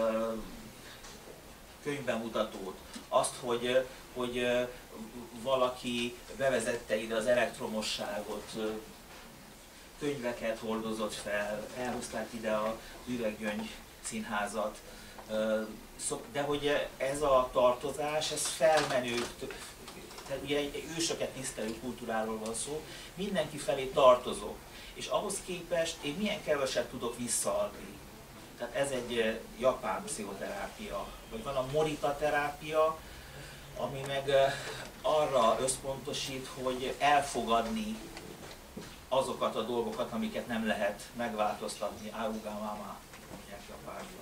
könyvbemutatót, azt, hogy, hogy valaki bevezette ide az elektromosságot, könyveket hordozott fel, elhozták ide a Üveggyöngy színházat, de hogy ez a tartozás, ez felmenő, tehát ugye egy ősöket tisztelő kultúráról van szó, mindenki felé tartozok, és ahhoz képest én milyen keveset tudok visszaadni. Tehát ez egy japán pszichoterápia, vagy van a morita terápia, ami meg arra összpontosít, hogy elfogadni azokat a dolgokat, amiket nem lehet megváltoztatni, Arugamama, mondják japánul.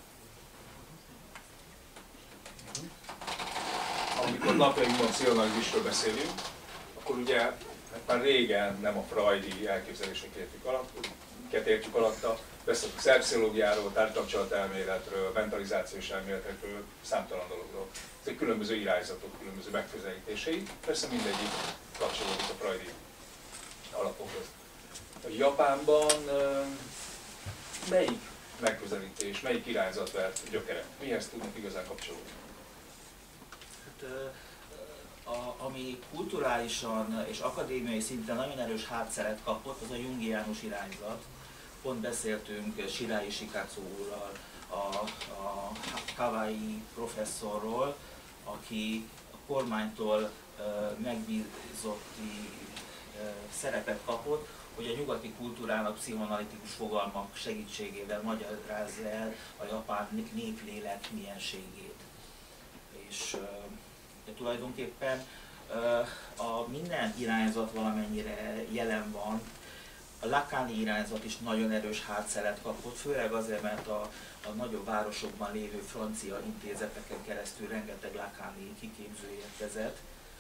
Amikor napjainkban pszichoanalízisről beszélünk, akkor ugye már régen nem a freudi elképzeléseket értjük alatt, értjük alatta, beszélünk szervpszichológiáról, tárgykapcsolatelméletről, mentalizációs elméletekről, számtalan dologról. Ezek különböző irányzatok, különböző megközelítései, persze mindegyik kapcsolódik a freudi alapokhoz. A Japánban melyik megközelítés, melyik irányzat vert gyökeret? Mihez tudnak igazán kapcsolódni? Hát, a, ami kulturálisan és akadémiai szinten nagyon erős hátszeret kapott, az a jungiánus irányzat. Pont beszéltünk Shirai Shikatsu úrral, a, a Kawai professzorról, aki a kormánytól megbízotti szerepet kapott, hogy a nyugati kultúrának pszichoanalitikus fogalmak segítségével magyarázza el a japán néplélek mienségét. És de tulajdonképpen a minden irányzat valamennyire jelen van. A Lakani irányzat is nagyon erős hátszeret kapott, főleg azért, mert a, a nagyobb városokban lévő francia intézeteken keresztül rengeteg Lakani kiképző érkezett.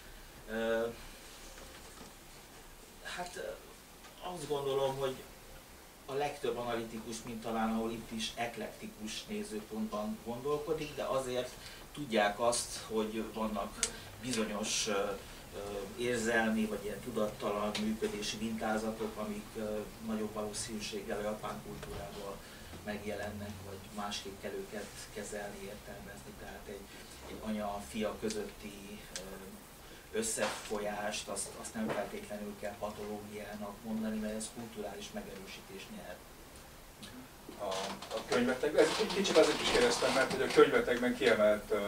Hát azt gondolom, hogy a legtöbb analitikus, mint talán ahol itt is eklektikus nézőpontban gondolkodik, de azért tudják azt, hogy vannak bizonyos érzelmi vagy ilyen tudattalan működési mintázatok, amik nagyobb valószínűséggel a japán kultúrában megjelennek, vagy másképp kell őket kezelni, értelmezni. Tehát egy, egy anya-fia közötti összefolyást, azt, azt nem feltétlenül kell patológiának mondani, mert ez kulturális megerősítést nyer. a, a könyvetekben. Ez egy kicsit azért is kérdeztem, mert hogy a könyvetekben kiemelt uh,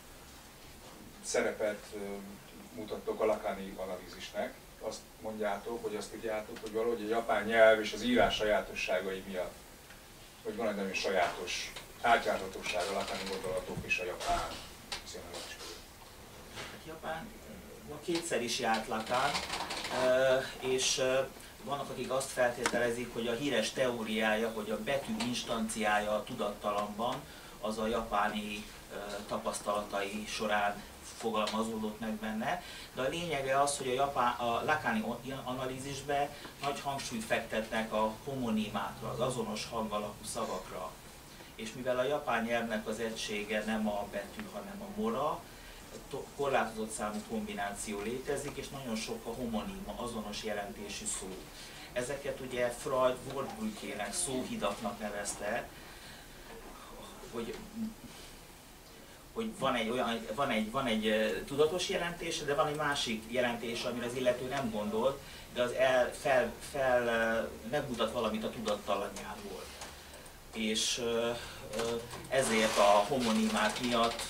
szerepet uh, mutattok a Lacani analízisnek. Azt mondjátok, hogy azt tudjátok, hogy valahogy a japán nyelv és az írás sajátosságai miatt, hogy van egy nagyon sajátos átjárhatóság a Lacani gondolatok és a japán pszichoanalízis között. Japán kétszer is járt Lacan, és vannak, akik azt feltételezik, hogy a híres teóriája, hogy a betű instanciája a tudattalamban, az a japáni tapasztalatai során fogalmazódott meg benne, de a lényege az, hogy a, japán, a Lacani analízisben nagy hangsúlyt fektetnek a homonimákra, az azonos hangalakú szavakra. És mivel a japán nyelvnek az egysége nem a betű, hanem a mora, korlátozott számú kombináció létezik, és nagyon sok a homoníma, azonos jelentésű szó. Ezeket ugye Freud Wortbrückének, szóhidaknak nevezte, hogy, hogy van, egy olyan, van, egy, van egy tudatos jelentése, de van egy másik jelentés, amire az illető nem gondolt, de az el, fel, fel megmutat valamit a tudattalanjából. És ezért a homonimák miatt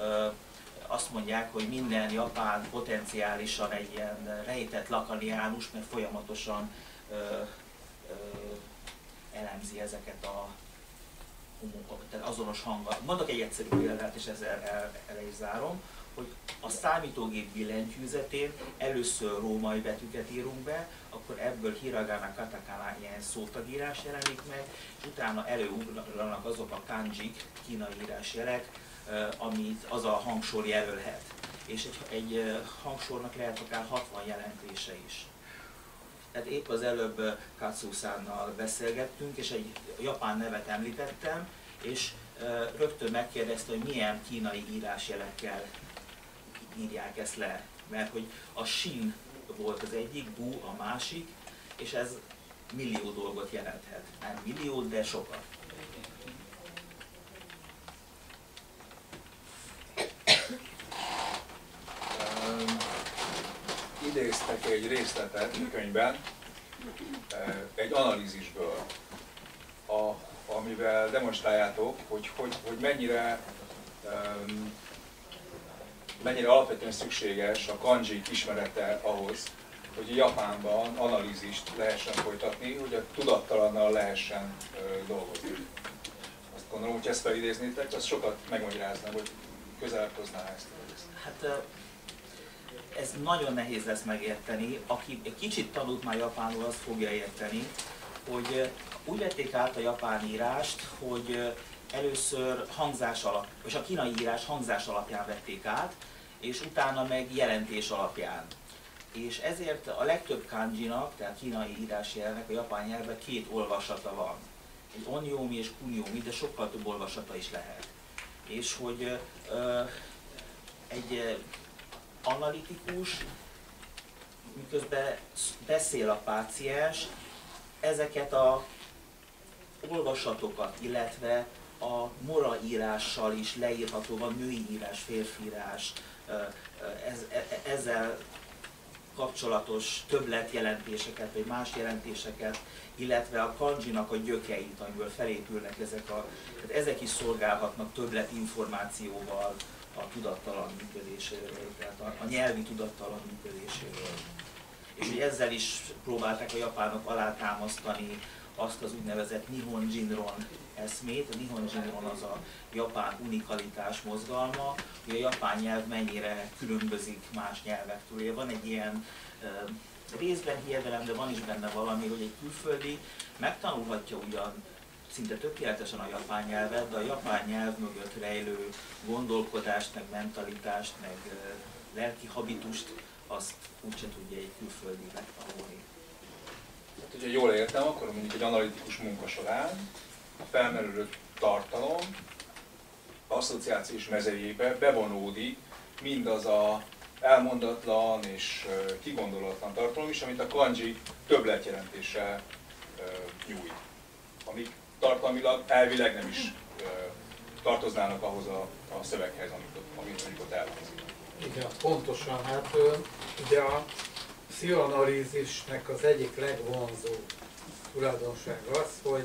azt mondják, hogy minden japán potenciálisan egy ilyen rejtett lakaniánus, mert folyamatosan ö, ö, elemzi ezeket a tehát azonos hanggal. Mondok egy egyszerű példát, és ezzel el, el is zárom, hogy a számítógép billentyűzetén először római betűket írunk be, akkor ebből hiragana, katakana ilyen szótagírás jelenik meg, és utána előugranak azok a kanjik, kínai írásjelek, amit az a hangsor jelölhet. És egy, egy hangsornak lehet akár hatvan jelentése is. Tehát épp az előbb Katsu-szánnal beszélgettünk, és egy japán nevet említettem, és rögtön megkérdezte, hogy milyen kínai írásjelekkel írják ezt le. Mert hogy a shin volt az egyik, bu a másik, és ez millió dolgot jelenthet. Nem millió, de sokat. Um, idéztek egy részletet a könyvben, egy analízisből, a, amivel demonstráljátok, hogy, hogy, hogy mennyire, um, mennyire alapvetően szükséges a kanji ismerete ahhoz, hogy a Japánban analízist lehessen folytatni, hogy a tudattalannal lehessen uh, dolgozni. Azt gondolom, hogy ezt felidéznétek, az sokat megmagyarázna, hogy közelebb hozná ezt a részt. Hát ez nagyon nehéz lesz megérteni. Aki egy kicsit tanult már japánul, az fogja érteni, hogy úgy vették át a japán írást, hogy először hangzás alap, és a kínai írás hangzás alapján vették át, és utána meg jelentés alapján. És ezért a legtöbb kanjinak, tehát kínai írásjelnek a japán nyelvben két olvasata van. Egy onyomi és kunyomi, de sokkal több olvasata is lehet. És hogy ö, egy analitikus, miközben beszél a páciens, ezeket a olvasatokat, illetve a moraírással is leírható, van női írás, férfi írás, ez, ezzel kapcsolatos többletjelentéseket, vagy más jelentéseket, illetve a kanjinak a gyökeit, amiből felépülnek ezek a... Tehát ezek is szolgálhatnak többlet információval a tudattalan működéséről, tehát a, a nyelvi tudattalan működéséről. És hogy ezzel is próbálták a japánok alátámasztani azt az úgynevezett Nihon Jinron eszmét. A Nihon Jinron az a japán unikalitás mozgalma, hogy a japán nyelv mennyire különbözik más nyelvektől. Van egy ilyen uh, részben hiedelem, de van is benne valami, hogy egy külföldi megtanulhatja ugyan szinte tökéletesen a japán nyelvet, de a japán nyelv mögött rejlő gondolkodást, meg mentalitást, meg uh, lelki habitust, azt úgyse tudja egy külföldi megtanulni. Hát, hogyha jól értem, akkor mondjuk egy analitikus munka során a felmerülő tartalom asszociációs mezejébe bevonódik mindaz a elmondatlan és kigondolatlan tartalom is, amit a kanji többletjelentéssel nyújt, amik tartalmilag elvileg nem is tartoznának ahhoz a, a szöveghez, amit ott, amit mondjuk ott elhangzik. Igen, pontosan. Hát ugye a pszichoanalízisnek az egyik legvonzóbb tulajdonsága az, hogy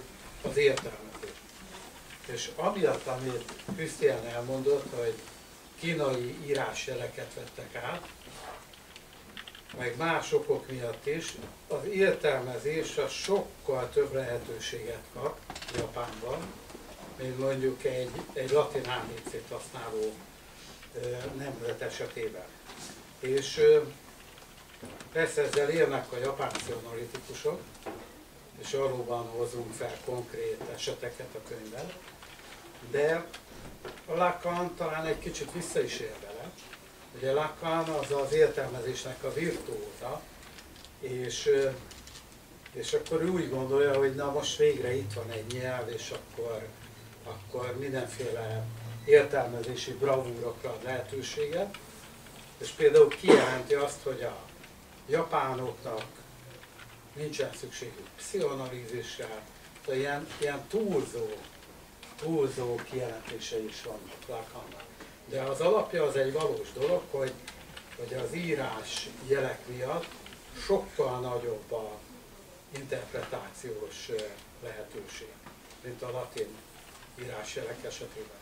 az értelmezés. És amiatt, amit Krisztián elmondott, hogy kínai írásjeleket vettek át, meg más okok miatt is, az értelmezés az sokkal több lehetőséget kap Japánban, mint mondjuk egy, egy latin á bé cét használó nemzet esetében. És persze ezzel élnek a japán pszichoanalitikusok, és valóban hozunk fel konkrét eseteket a könyvben, de Lacan talán egy kicsit vissza is ér vele. Ugye Lacan az az értelmezésnek a virtuóza, és, és akkor ő úgy gondolja, hogy na most végre itt van egy nyelv, és akkor, akkor mindenféle értelmezési bravúrokra ad lehetőséget, és például kijelenti azt, hogy a japánoknak nincsen szükségük pszichoanalízisre, de ilyen, ilyen túlzó, túlzó kijelentései is vannak Lacannak. De az alapja az egy valós dolog, hogy, hogy az írás jelek miatt sokkal nagyobb a interpretációs lehetőség, mint a latin írásjelek esetében.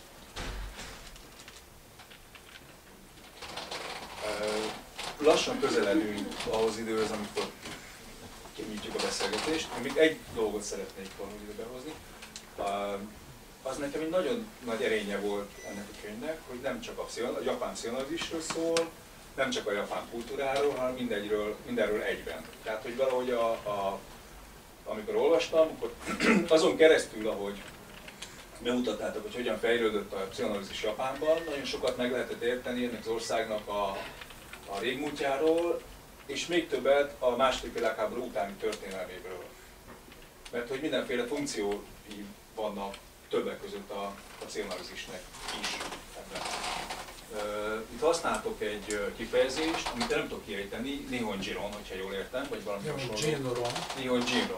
Lassan közeledünk ahhoz időhöz, amikor kinyitjuk a beszélgetést. Én még egy dolgot szeretnék valami ide behozni. Az nekem egy nagyon nagy erénye volt ennek a könyvnek, hogy nem csak a, pszichon, a japán pszichoanalízisről szól, nem csak a japán kultúráról, hanem mindegyről, mindenről egyben. Tehát, hogy valahogy a, a, amikor olvastam, akkor azon keresztül, ahogy bemutattátok, hogy hogyan fejlődött a pszichoanalízis Japánban, nagyon sokat meg lehetett érteni ennek az országnak a, a régmúltjáról, és még többet a második világháború utáni történelméből. Mert hogy mindenféle funkciói vannak többek között a, a pszichoanalízisnek is ebben. Itt használtok egy kifejezést, amit nem tudok kiejteni, Nihonjiron, hogyha jól értem, vagy valami hasonló. Nihonjiron.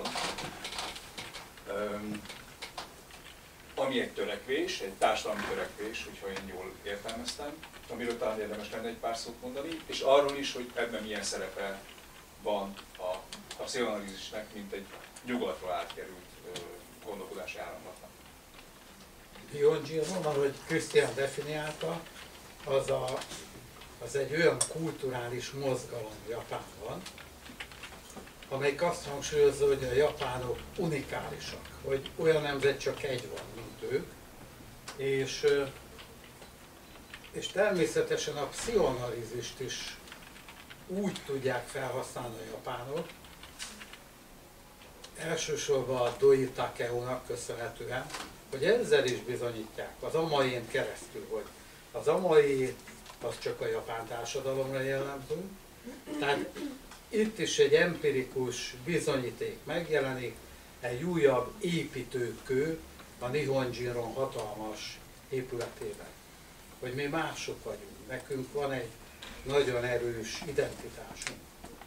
Ami egy törekvés, egy társadalmi törekvés, hogyha én jól értelmeztem, amiről talán érdemes lenne egy pár szót mondani, és arról is, hogy ebben milyen szerepe van a, a pszichoanalízisnek, mint egy nyugatról átkerült gondolkodási áramlatnak. Nihonjiron, ahogy Krisztián definiálta, az, a, az egy olyan kulturális mozgalom Japánban, amelyik azt hangsúlyozza, hogy a japánok unikálisak, hogy olyan nemzet csak egy van, mint ők, és, és természetesen a pszichoanalízist is úgy tudják felhasználni a japánok, elsősorban a Doi Takeunak köszönhetően, hogy ezzel is bizonyítják az Amain keresztül, hogy az Amai az csak a japán társadalomra jellemző. Tehát itt is egy empirikus bizonyíték megjelenik, egy újabb építőkő a Nihonjiron hatalmas épületében. Hogy mi mások vagyunk, nekünk van egy nagyon erős identitásunk.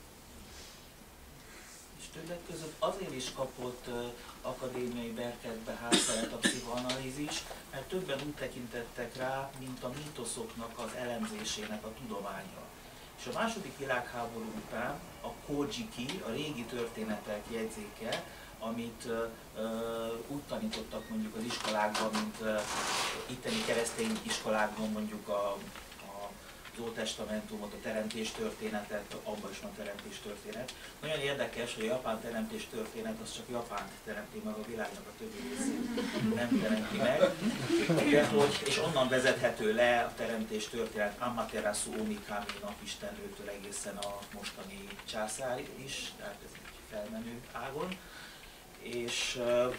És többek között azért is kapott uh, akadémiai berkekbe hátszeret a pszichoanalízis, mert többen úgy tekintettek rá, mint a mítoszoknak az elemzésének a tudománya. És a második világháború után a Kojiki, a régi történetek jegyzéke, amit uh, uh, úgy tanítottak mondjuk az iskolákban, mint uh, itteni keresztény iskolákban mondjuk a, a, az Ótestamentumot, a teremtés történetet, abban is van teremtés történet. Nagyon érdekes, hogy a japán teremtés történet az csak Japánt teremti meg, a világnak a többi részét nem teremti meg. Ugye, hogy, és onnan vezethető le a teremtés történet Amaterasu Omikami napistennőtől egészen a mostani császár is, tehát ez egy felmenő ágon. És uh,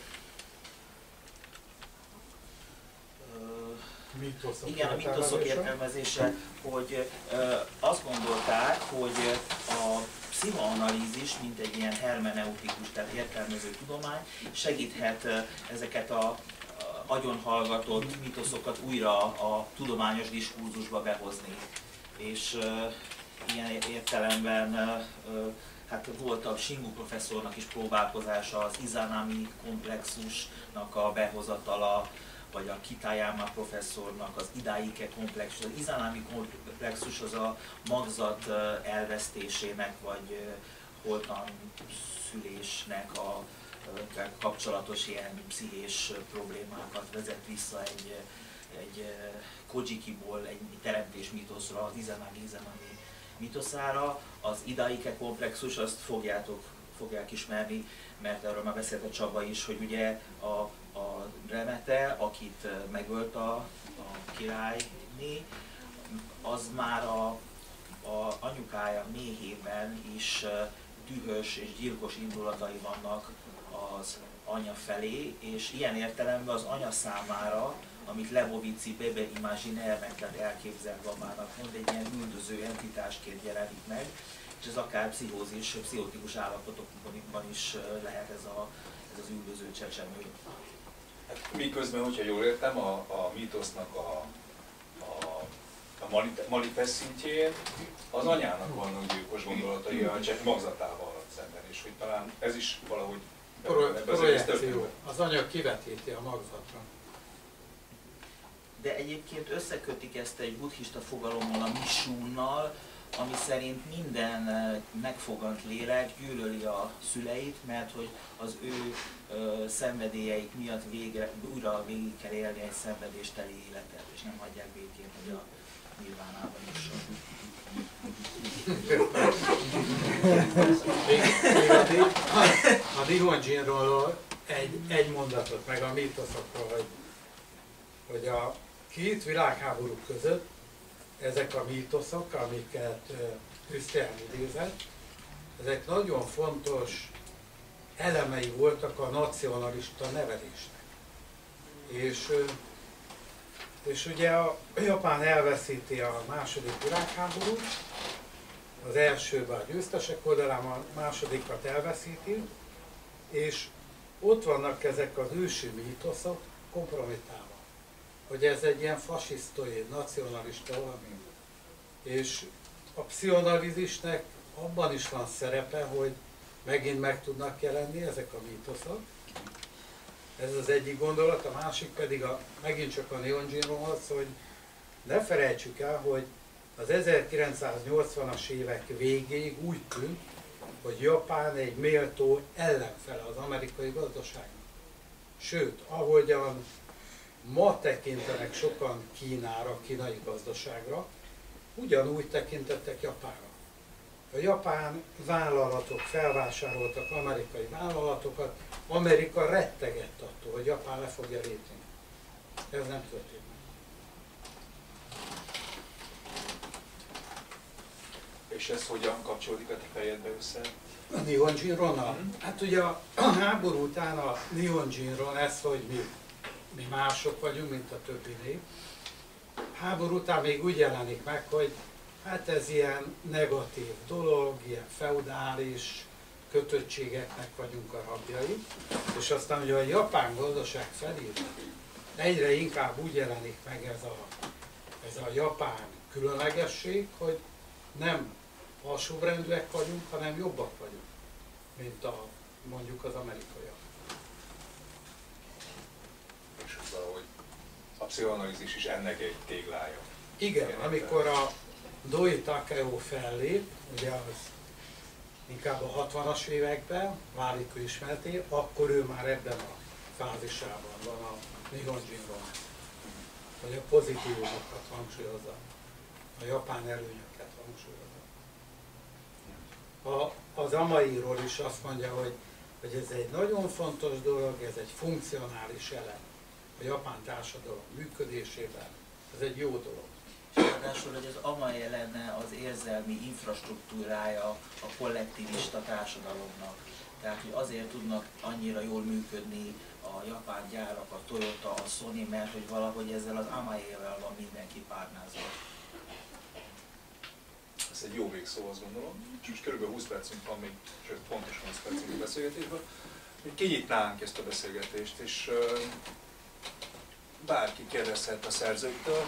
uh, igen, a mítoszok értelmezése, hogy uh, azt gondolták, hogy a pszichoanalízis, mint egy ilyen hermeneutikus, tehát értelmező tudomány segíthet uh, ezeket a uh, agyonhallgatott mítoszokat újra a tudományos diskurzusba behozni. És uh, ilyen értelemben uh, uh, hát volt a Shingu professzornak is próbálkozása az Izanami komplexusnak a behozatala, vagy a Kitayama professzornak az Idaike komplexus. Az Izanami komplexus az a magzat elvesztésének, vagy holtan szülésnek a kapcsolatos ilyen pszichés problémákat vezet vissza egy, egy Kojikiból egy teremtés mítoszra, az Izanagi Izanagi mítoszára. Az Idaike komplexus, azt fogjátok, fogják ismerni, mert erről már beszélt a Csaba is, hogy ugye a, a Remete, akit megölt a, a királyné, az már a, a anyukája méhében is dühös és gyilkos indulatai vannak az anya felé, és ilyen értelemben az anya számára, amit Lebovici Bebe Imaginaire-nek, tehát elképzelt babának mond, egy ilyen üldöző entitásként jelenik meg, és ez akár pszichózis, pszichotikus állapotokban is lehet ez, a, ez az üldöző csecsemő. Hát miközben, hogyha jól értem, a, a mítosznak a, a, a manifest szintjén az anyának vannak gyilkos gondolatai a cseh magzatával szemben, és hogy talán ez is valahogy Pro, projekció. Az anya kivetíti a magzatra. De egyébként összekötik ezt egy buddhista fogalommal, a misúnnal, ami szerint minden megfogant lélek gyűlöli a szüleit, mert hogy az ő ö, szenvedélyeik miatt végre, újra végig kell élni egy szenvedésteli életet, és nem hagyják békén, hogy a nirvánában jusson. A Nihonjinról egy, egy mondatot, meg a mítoszokról, hogy, hogy a két világháború között ezek a mítoszok, amiket Krisztián idézett, ezek nagyon fontos elemei voltak a nacionalista nevelésnek. És, és ugye a Japán elveszíti a második világháborút, az elsőben a győztesek oldalán, a másodikat elveszíti, és ott vannak ezek az ősi mítoszok kompromittálva, hogy ez egy ilyen fasisztoid, nacionalista valami. És a pszichoanalízisnek abban is van szerepe, hogy megint meg tudnak jelenni ezek a mítoszok. Ez az egyik gondolat, a másik pedig a, megint csak a Nihonjinról az, hogy ne felejtsük el, hogy az ezerkilencszáznyolcvanas évek végéig úgy tűnt, hogy Japán egy méltó ellenfele az amerikai gazdaságnak. Sőt, ahogyan ma tekintenek sokan Kínára, kínai gazdaságra, ugyanúgy tekintettek Japánra. A japán vállalatok felvásároltak amerikai vállalatokat, Amerika rettegett attól, hogy Japán le fogja lépni. Ez nem történt. És ez hogyan kapcsolódik a te fejedbe össze? A Nihonjinronnal? Mm. Hát ugye a háború után a Nihonjinron ez, hogy mi, mi mások vagyunk, mint a többi nép. Háború után még úgy jelenik meg, hogy hát ez ilyen negatív dolog, ilyen feudális kötöttségeknek vagyunk a rabjai. És aztán ugye a japán gazdaság felé egyre inkább úgy jelenik meg ez a, ez a japán különlegesség, hogy nem alsóbrendűek vagyunk, hanem jobbak vagyunk, mint a, mondjuk az amerikaiak. És valahogy a pszichoanalízis is ennek egy téglája. Igen, Én amikor a Doi Takeo fellép, ugye az inkább a hatvanas években válik ő ismerté, akkor ő már ebben a fázisában van a Nihonjinron, hogy a pozitívumokat hangsúlyozza, a japán előnyöket hangsúlyozza. A, az Amairól is azt mondja, hogy, hogy ez egy nagyon fontos dolog, ez egy funkcionális elem a japán társadalom működésében, ez egy jó dolog. És ráadásul, hogy az Amai lenne az érzelmi infrastruktúrája a kollektivista társadalomnak. Tehát, hogy azért tudnak annyira jól működni a japán gyárak, a Toyota, a Sony, mert hogy valahogy ezzel az Amai-vel van mindenki párnázva. Ez egy jó végszó, azt gondolom. És most körülbelül húsz percünk van, még sőt, pontosan húsz percünk a beszélgetésben. Mi kinyitnánk ezt a beszélgetést, és uh, bárki kérdezhet a szerzőktől.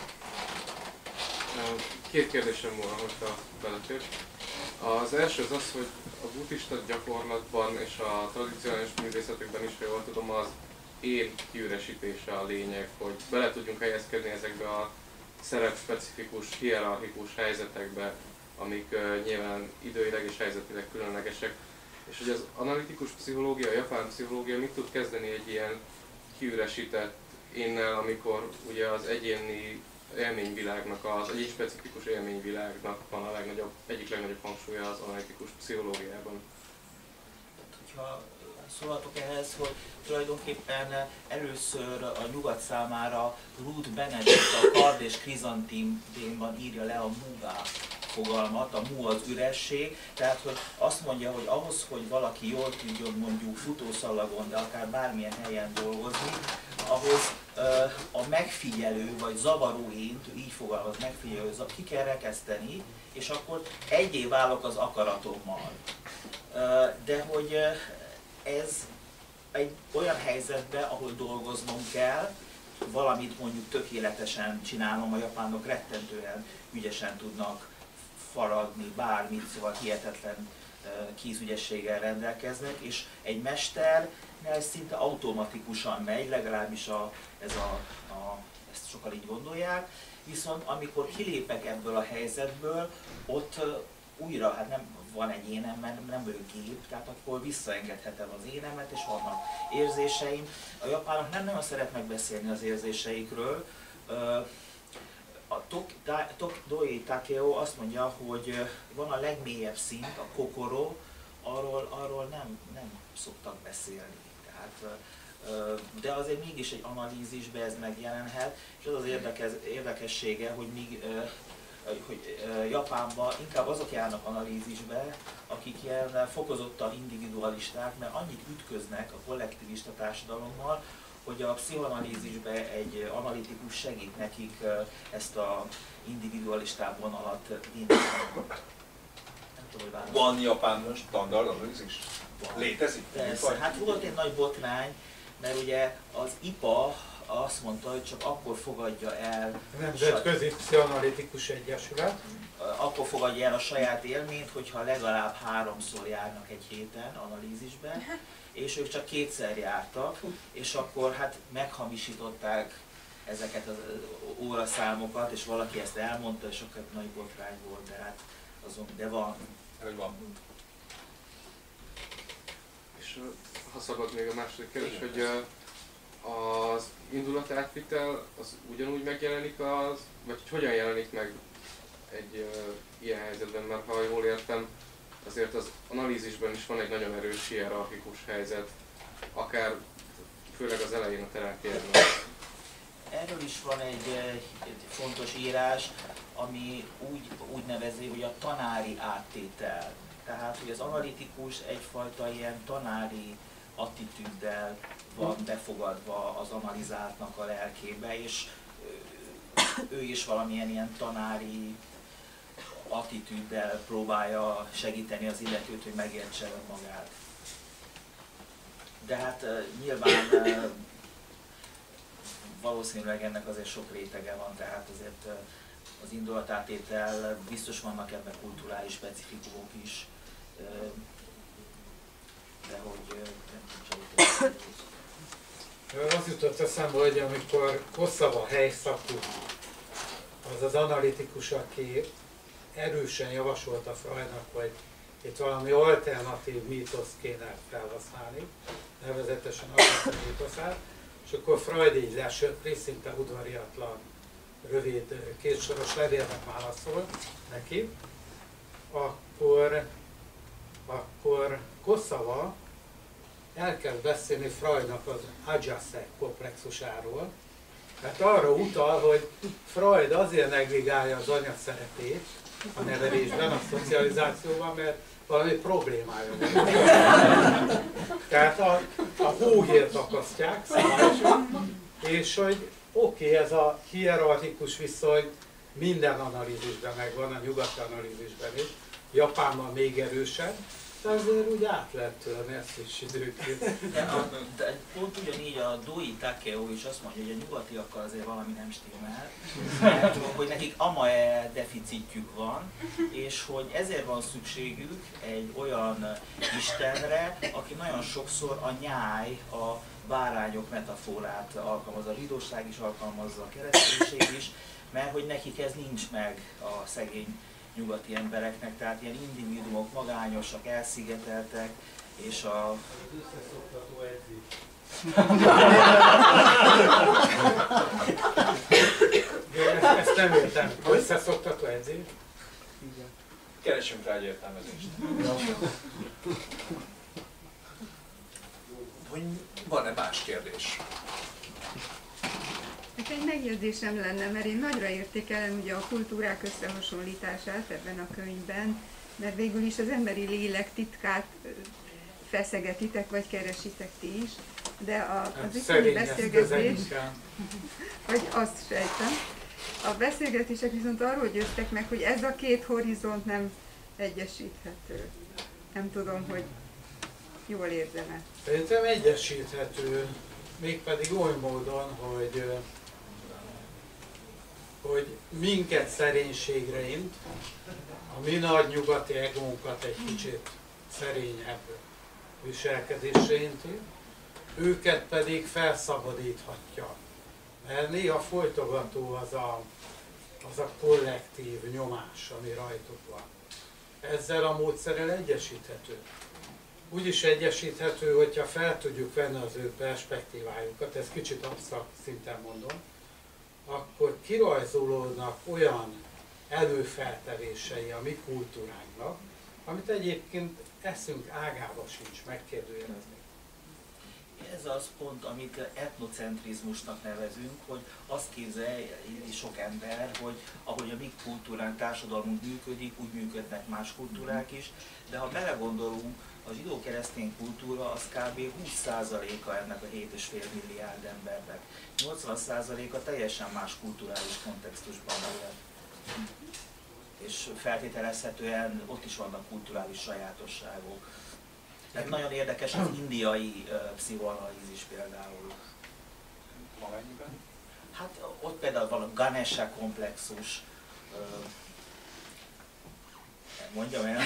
Két kérdésem volna, hogyha belefér. Az első az az, hogy a buddhista gyakorlatban és a tradicionális művészetekben is, ha jól tudom, az én kiüresítése a lényeg, hogy bele tudjunk helyezkedni ezekbe a szerep-specifikus, hierarchikus helyzetekbe, amik uh, nyilván időileg és helyzetileg különlegesek, És hogy az analitikus pszichológia, a japán pszichológia mit tud kezdeni egy ilyen kiüresített énnel, amikor ugye az egyéni élményvilágnak, az egyén specifikus élményvilágnak van a legnagyobb, egyik legnagyobb hangsúlya az analitikus pszichológiában. Hogyha szólhatok ehhez, hogy tulajdonképpen először a nyugat számára Ruth Benedict a Kard és Krizantémban írja le a mugá fogalmat, a mu az üresség, tehát hogy azt mondja, hogy ahhoz, hogy valaki jól tudjon mondjuk futószalagon, de akár bármilyen helyen dolgozni, ahhoz a megfigyelő vagy zavaró ént, így fogalmaz, megfigyelő, ki kell rekeszteni, és akkor egyé válok az akaratommal. De hogy ez egy olyan helyzetben, ahol dolgoznom kell, valamit mondjuk tökéletesen csinálom, a japánok rettentően ügyesen tudnak faragni bármit, szóval hihetetlen kézügyességgel rendelkeznek, és egy mesternél szinte automatikusan megy, legalábbis a, ez a, a, ezt sokan így gondolják, viszont amikor kilépek ebből a helyzetből, ott újra, hát nem van egy énem, mert nem vagyok gép, tehát akkor visszaengedhetem az énemet, és vannak érzéseim. A japánok nem nagyon szeretnek beszélni az érzéseikről. A Doi Takeo azt mondja, hogy van a legmélyebb szint, a kokoro, arról, arról nem, nem szoktak beszélni. Tehát, de azért mégis egy analízisbe ez megjelenhet, és az az érdekes, érdekessége, hogy míg hogy Japánban inkább azok járnak analízisbe, akik ilyen fokozottan individualisták, mert annyit ütköznek a kollektivista társadalommal, hogy a pszichoanalízisbe egy analitikus segít nekik ezt a individualistább vonalat vinni. Van Japánban standard analízis? Létezik? Persze, hát volt egy nagy botrány, mert ugye az i pé á azt mondta, hogy csak akkor fogadja el... Nemzetközi Pszichoanalitikus Egyesület. Akkor fogadja el a saját élményt, hogyha legalább háromszor járnak egy héten analízisbe, és ők csak kétszer jártak, és akkor hát meghamisították ezeket az óraszámokat, és valaki ezt elmondta, és akkor nagy botrány volt, de hát azon, de van. Hogy van. És ha szabad még a második kérdés, hogy az indulatátvitel az ugyanúgy megjelenik az, vagy hogy hogyan jelenik meg egy uh, ilyen helyzetben, mert ha jól értem, azért az analízisben is van egy nagyon erős hierarchikus helyzet, akár főleg az elején a terápiában. Erről is van egy, egy fontos írás, ami úgy, úgy nevezi, hogy a tanári áttétel. Tehát, hogy az analitikus egyfajta ilyen tanári attitűddel van befogadva az analizáltnak a lelkébe, és ő is valamilyen ilyen tanári attitűddel próbálja segíteni az illetőt, hogy megértse magát. De hát nyilván valószínűleg ennek azért sok rétege van, tehát azért az indulatátétel, biztos vannak ebben kulturális specifikumok is, de hogy nem Az jutott eszembe, hogy amikor hosszabb a helyszakú, az az analitikus, aki erősen javasolta Freudnak, hogy itt valami alternatív mítoszt kéne felhasználni, nevezetesen a mítoszát, és akkor Freud így lesöpri, szinte udvariatlan, rövid, kétsoros levélnek válaszol neki, akkor, akkor Kosszava elkezd beszélni Freudnak az Agyaszek komplexusáról, mert arra utal, hogy Freud azért negligálja az anya szerepét a nevelésben, a szocializációban, mert valami problémája van. Tehát a, a hóhért akasztják szabályosan, és hogy oké, okay, ez a hierarchikus viszony minden analízisben megvan, a nyugati analízisben is, Japánban még erősebb, de azért úgy át lehet törni ezt is időként. De, a, de pont ugyanígy a Doi Takeo is azt mondja, hogy a nyugatiakkal azért valami nem stimmel, mert hogy nekik amae deficitjük van, és hogy ezért van szükségük egy olyan istenre, aki nagyon sokszor a nyáj, a bárányok metaforát alkalmaz, a zsidóság is alkalmazza, a kereszténység is, mert hogy nekik ez nincs meg a szegény nyugati embereknek, tehát ilyen individuumok, magányosak, elszigeteltek, és a... Összeszoktató edzés. ezt, ezt nem értem. Összeszoktató edzés? Keresünk rá egy értelmezést. Hogy van-e más kérdés? Egy megjegyzésem lenne, mert én nagyra értékelem ugye a kultúrák összehasonlítását ebben a könyvben, mert végül is az emberi lélek titkát feszegetitek, vagy keresitek ti is, de a, az itteni beszélgetés, vagy azt sejtem, a beszélgetések viszont arról győztek meg, hogy ez a két horizont nem egyesíthető. Nem tudom, hogy jól érzem-e. Szerintem egyesíthető, mégpedig oly módon, hogy, hogy minket szerénységre int, a mi nagy nyugati egónkat egy kicsit szerényebb viselkedésre inti, őket pedig felszabadíthatja. Mert néha folytogató az a, az a kollektív nyomás, ami rajtuk van. Ezzel a módszerrel egyesíthető. Úgy is egyesíthető, hogyha fel tudjuk venni az ő perspektívájukat, ez kicsit absztrakt szinten mondom, akkor kirajzolódnak olyan előfeltevései a mi kultúránknak, amit egyébként eszünk ágába sincs megkérdőjelezni. Ez az pont, amit etnocentrizmusnak nevezünk, hogy azt képzelje sok ember, hogy ahogy a mi kultúránk, társadalmunk működik, úgy működnek más kultúrák is, de ha belegondolunk, a zsidó-keresztény kultúra az kb. húsz százaléka ennek a hét egész öt milliárd embernek. nyolcvan százaléka teljesen más kulturális kontextusban él. És feltételezhetően ott is vannak kulturális sajátosságok. Tehát nagyon érdekes az indiai uh, pszichoanalízis például. Amennyiben? Hát ott például van a Ganesha komplexus. Uh, mondjam el?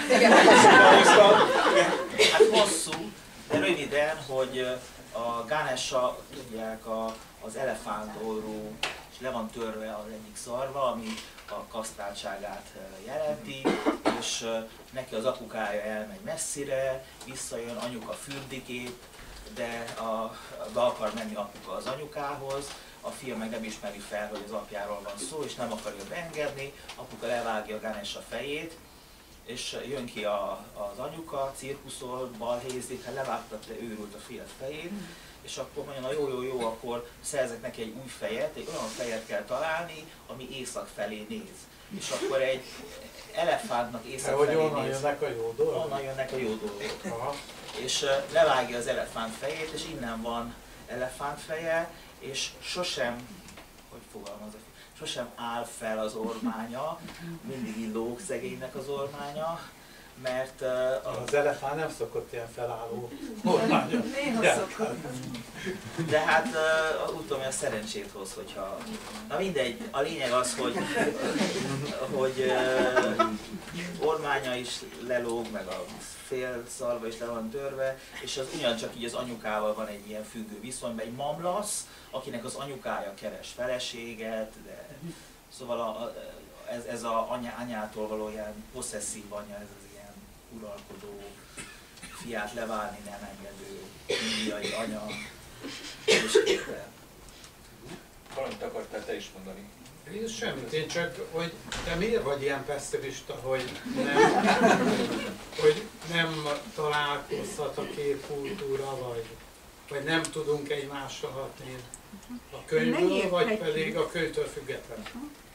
Hát hosszú, de röviden, hogy a Ganesha, tudják, a, az elefántorú, és le van törve az egyik szarva, ami a kasztráltságát jelenti, és neki az apukája elmegy messzire, visszajön, anyuka fürdikép, de a, be akar menni apuka az anyukához, a fia meg nem ismeri fel, hogy az apjáról van szó, és nem akarja beengedni, apuka levágja Ganesha fejét, és jön ki a, az anyuka, cirkuszol, balhézik, hát levágtatta őrült a fiat fejét, és akkor mondja, na jó, jó, jó, akkor szerzek neki egy új fejet, egy olyan fejet kell találni, ami észak felé néz. És akkor egy elefántnak észak felé néz. Onnan jönnek a jó dolgok? Onnan jönnek a jó dolgok. És uh, levágja az elefánt fejét, és innen van elefánt feje, és sosem, hogy fogalmazok, sosem áll fel az ormánya, mindig így lóg szegénynek az ormánya, mert uh, az elefánt nem szokott ilyen felálló ormánya. Néha szokott. De hát uh, úgy tudom, hogy a szerencsét hoz, hogyha... Na mindegy, a lényeg az, hogy, hogy uh, ormánya is lelóg, meg a fél szarva is le van törve, és az ugyancsak így az anyukával van egy ilyen függő viszonyban, egy mamlasz, akinek az anyukája keres feleséget, de szóval a, a, ez, ez a anya, anyától való ilyen posszesszív anya, ez az ilyen uralkodó, fiát leválni nem engedő indiai anya, és éppen. Valamit akartál te is mondani? Én semmit, én csak, hogy te miért vagy ilyen pessimista, hogy nem, hogy nem találkozhat a két kultúra, vagy, vagy nem tudunk egymással hatni a könyvből, vagy pedig a könyvtől függetlenül.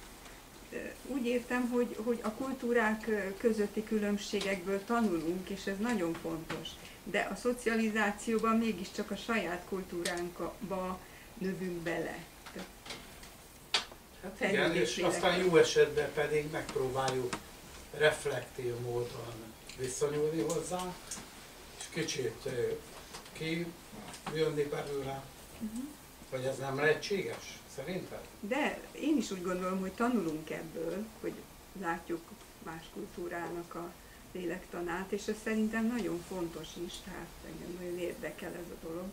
Úgy értem, hogy, hogy a kultúrák közötti különbségekből tanulunk, és ez nagyon fontos. De a szocializációban mégiscsak a saját kultúránkba növünk bele. Hát igen, és aztán jó esetben pedig megpróbáljuk reflektív módon viszonyulni hozzá, és kicsit kijönni belőle. Uh-huh. Vagy ez nem lehetséges, szerinted? De én is úgy gondolom, hogy tanulunk ebből, hogy látjuk más kultúrának a lélektanát, és ez szerintem nagyon fontos is, tehát engem nagyon érdekel ez a dolog.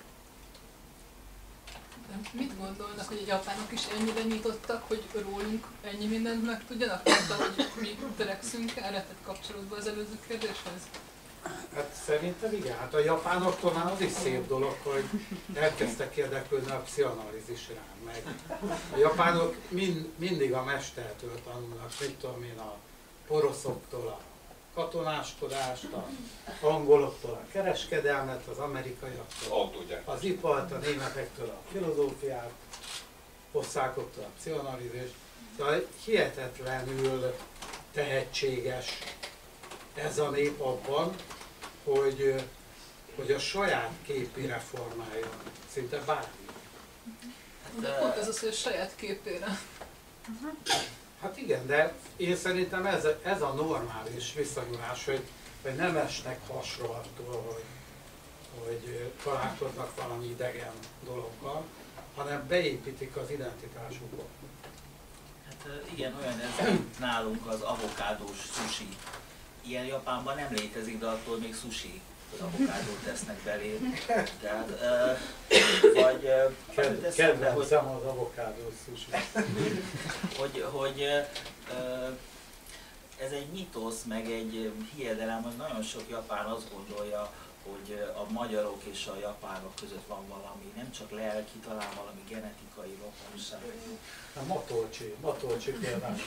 Mit gondolnak, hogy a japánok is ennyire nyitottak, hogy rólunk ennyi mindent megtudjanak, mint ahogy mi törekszünk erre, tehát kapcsolódva az előző kérdéshez? Hát szerintem igen, hát a japánoktól már az is szép dolog, hogy elkezdtek érdeklődni a pszichoanalízis rám, meg a japánok mind, mindig a mestertől tanulnak, mit tudom én, a poroszoktól a katonáskodást, a angoloktól a kereskedelmet, az amerikaiaktól az ipart, a németektől a filozófiát, osztrákoktól a pszichoanalízist, de hihetetlenül tehetséges ez a nép abban, hogy, hogy a saját képére formáljon szinte bármi. De pont ez az, hogy a saját képére. Hát igen, de én szerintem ez, ez a normális viszonyulás, hogy, hogy nem esnek hasra attól, hogy, hogy találkoznak valami idegen dologgal, hanem beépítik az identitásukba. Hát igen, olyan ez nálunk az avokádós sushi. Ilyen Japánban nem létezik, de attól még sushi, az avokádót tesznek belé. Tehát, uh, vagy... Uh, Kedvencem az avokádós sushi. hogy, hogy uh, ez egy mitosz, meg egy hiedelem, hogy nagyon sok japán azt gondolja, hogy a magyarok és a japánok között van valami, nem csak lelki, talán valami genetikai rokonság. A Matolcsi, Matolcsi például.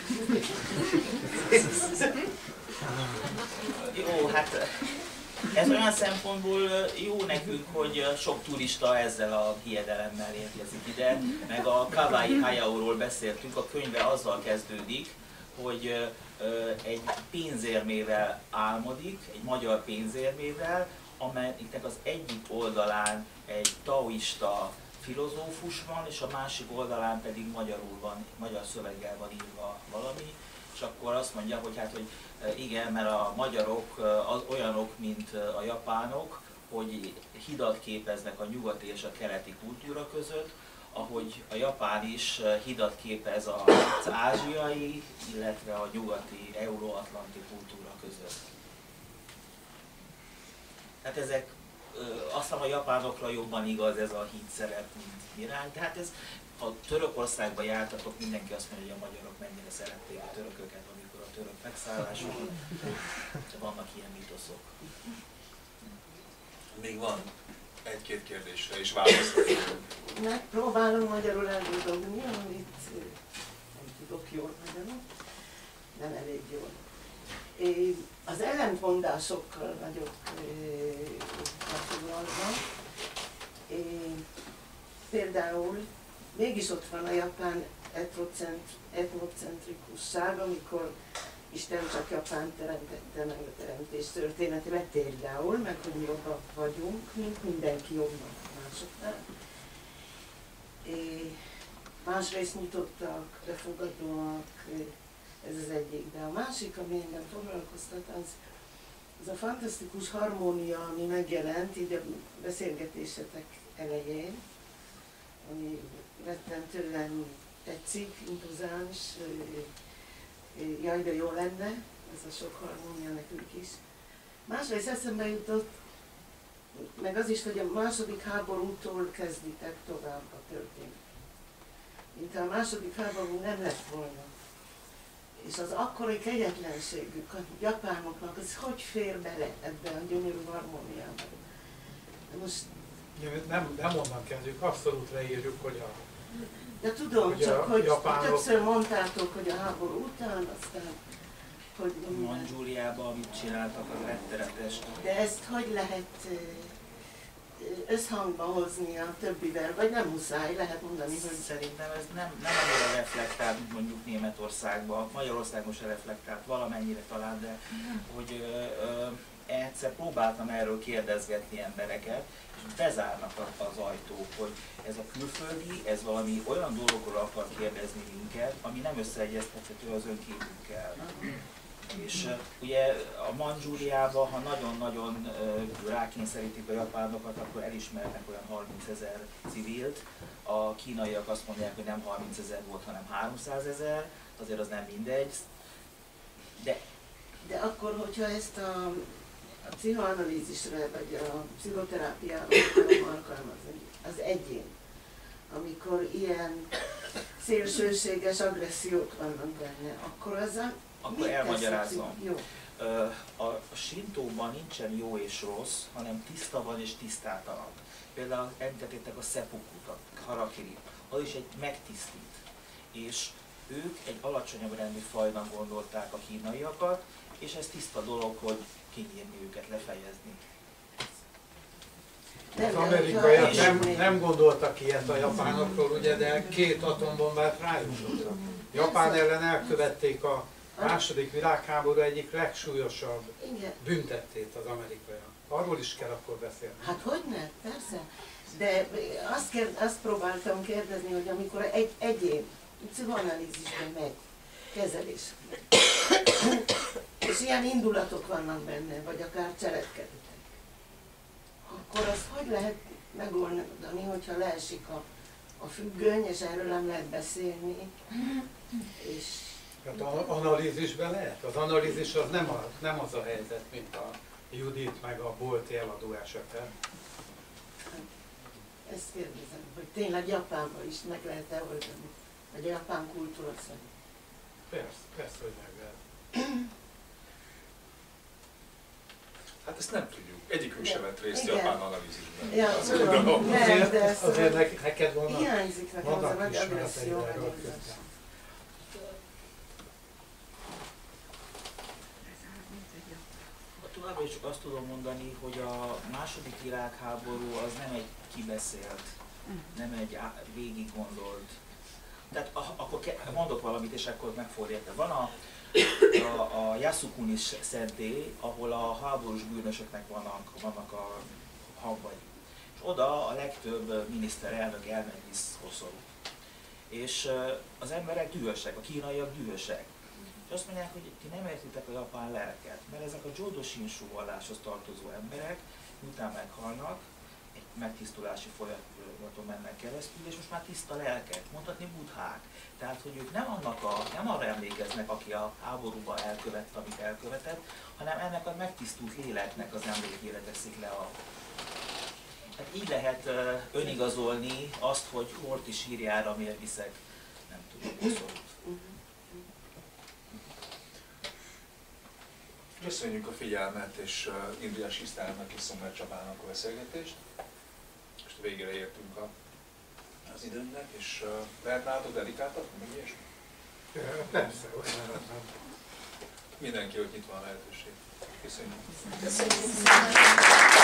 Jó, hát ez olyan szempontból jó nekünk, hogy sok turista ezzel a hiedelemmel érkezik ide, meg a Kawaii Hayaóról beszéltünk, a könyve azzal kezdődik, hogy egy pénzérmével álmodik, egy magyar pénzérmével, amelyiknek az egyik oldalán egy taoista filozófus van, és a másik oldalán pedig magyarul van, magyar szöveggel van írva valami, és akkor azt mondja, hogy hát, hogy igen, mert a magyarok az olyanok, mint a japánok, hogy hidat képeznek a nyugati és a keleti kultúra között, ahogy a japán is hidat képez az ázsiai, illetve a nyugati, euróatlanti kultúra között. Hát ezek, azt hiszem a japánokra jobban igaz ez a hit szerep, mint irány. Tehát ez, ha Törökországba jártatok, mindenki azt mondja, hogy a magyarok mennyire szerették a törököket, amikor a török megszállás volt. De vannak ilyen mitoszok. Még van egy-két kérdésre is válaszolunk. Megpróbálom magyarul eldolgozni, amit nem tudok jól magyarul, nem elég jól. Az ellentmondásokkal vagyok megfoglalva. Például mégis ott van a japán etnocentrikusság, amikor Isten csak Japán teremtette meg a teremtés történetébe például, meg hogy jobbak vagyunk, mint mindenki jobbak másoknál. Másrészt nyitottak, befogadóak, ez az egyik, de a másik, ami engem foglalkoztat, az, az a fantasztikus harmónia, ami megjelent így a beszélgetésetek elején, ami rettentően tetszik, impozáns, jaj, de jó lenne, ez a sok harmónia nekünk is. Másrészt eszembe jutott, meg az is, hogy a második háborútól kezditek tovább a történet. Mint a második háború nem lett volna. És az akkori kegyetlenségük a japánoknak, az hogy fér bele ebbe a gyönyörű harmóniába? De most... Nem, nem onnan kezdjük, abszolút leírjuk, hogy a... De tudom, hogy csak a hogy japánok... többször mondtátok, hogy a háború után, aztán... Hogy Mandzsúriában, amit csináltak, az rettenetes. De ezt hogy lehet összhangba hozni a többivel, vagy nem muszáj, lehet mondani, hogy... Szerintem ez nem, nem annyira reflektált, mint mondjuk Németországban, Magyarországon se reflektált valamennyire talán, de hogy ö, ö, egyszer próbáltam erről kérdezgetni embereket, és bezárnak az ajtók, hogy ez a külföldi, ez valami olyan dologról akar kérdezni minket, ami nem összeegyeztethető az önképünkkel. És uh, ugye a Mandzsúriában, ha nagyon-nagyon uh, rákényszerítik a japánokat, akkor elismernek olyan harmincezer civilt. A kínaiak azt mondják, hogy nem harmincezer volt, hanem háromszázezer, azért az nem mindegy. De, De akkor, hogyha ezt a, a pszichoanalízisre, vagy a pszichoterápiára alkalmazni, az egyén, amikor ilyen szélsőséges agressziók vannak benne, akkor az a... Akkor elmagyarázom. A, a sintóban nincsen jó és rossz, hanem tiszta van és tisztátalan. Például említettétek a seppuku, a harakiri, az is egy megtisztít. És ők egy alacsonyabb rendű fajnak gondolták a kínaiakat, és ez tiszta dolog, hogy kinyírni őket, lefejezni. Az amerikaiak nem, nem gondoltak ilyet a japánokról, ugye, de két atombombát rájutottak. Japán ellen elkövették a második világháború egyik legsúlyosabb büntettét az amerikaiak. Arról is kell akkor beszélni. Hát hogyne, persze. De azt, kérd, azt próbáltam kérdezni, hogy amikor egy egyén pszichoanalízisben megy kezelés, és ilyen indulatok vannak benne, vagy akár cselekedetek, akkor azt hogy lehet megoldani, hogyha leesik a, a függöny, és erről nem lehet beszélni, és... Hát az analízisben lehet. Az analízis az nem, a, nem az a helyzet, mint a Judit meg a bolti eladó esete. Ezt kérdezem, hogy tényleg Japánban is meg lehet-e oldani, vagy a japán kultúra szerint? Persze, persze, hogy meg lehet. Hát ezt nem tudjuk. Egyikünk sem vett részt igen. japán analízisben. Ja, Azt tudom, gondolom. nem, Azért, de ezt azért nek- neked vannak, hiányzik nekem az a vannak nagy ismereteid agresszió. erről közben. Továbbra is azt tudom mondani, hogy a második világháború az nem egy kibeszélt, nem egy á- végig gondolt. Tehát a, akkor ke- mondok valamit, és akkor megfordítom. Van a, a, a Yasukuni szenttély, ahol a háborús bűnösöknek vannak, vannak a hamvai. És oda a legtöbb miniszterelnök elmegy visszhosszorú. És az emberek dühösek, a kínaiak dühösek. És azt mondják, hogy ti nem értitek a japán lelket, mert ezek a Jodo Shinshu valláshoz tartozó emberek, miután meghalnak, egy megtisztulási folyamaton mennek keresztül, és most már tiszta lelket, mondhatni buddhák. Tehát, hogy ők nem, annak a, nem arra emlékeznek, aki a háborúban elkövette, amit elkövetett, hanem ennek a megtisztult léleknek az emlékére teszik le a... Tehát így lehet uh, önigazolni azt, hogy Horthy sírjára miért viszek, nem tudom, szót. Köszönjük a figyelmet, és uh, Indriás Istvánnak és Szomer Csabának a beszélgetést. Most a végére értünk a, az időnknek, és uh, lehetne átad dedikáltatni, meg ilyesmi? Persze, hogy mindenki, hogy nyitva a lehetőség. Köszönjük. Köszönjük.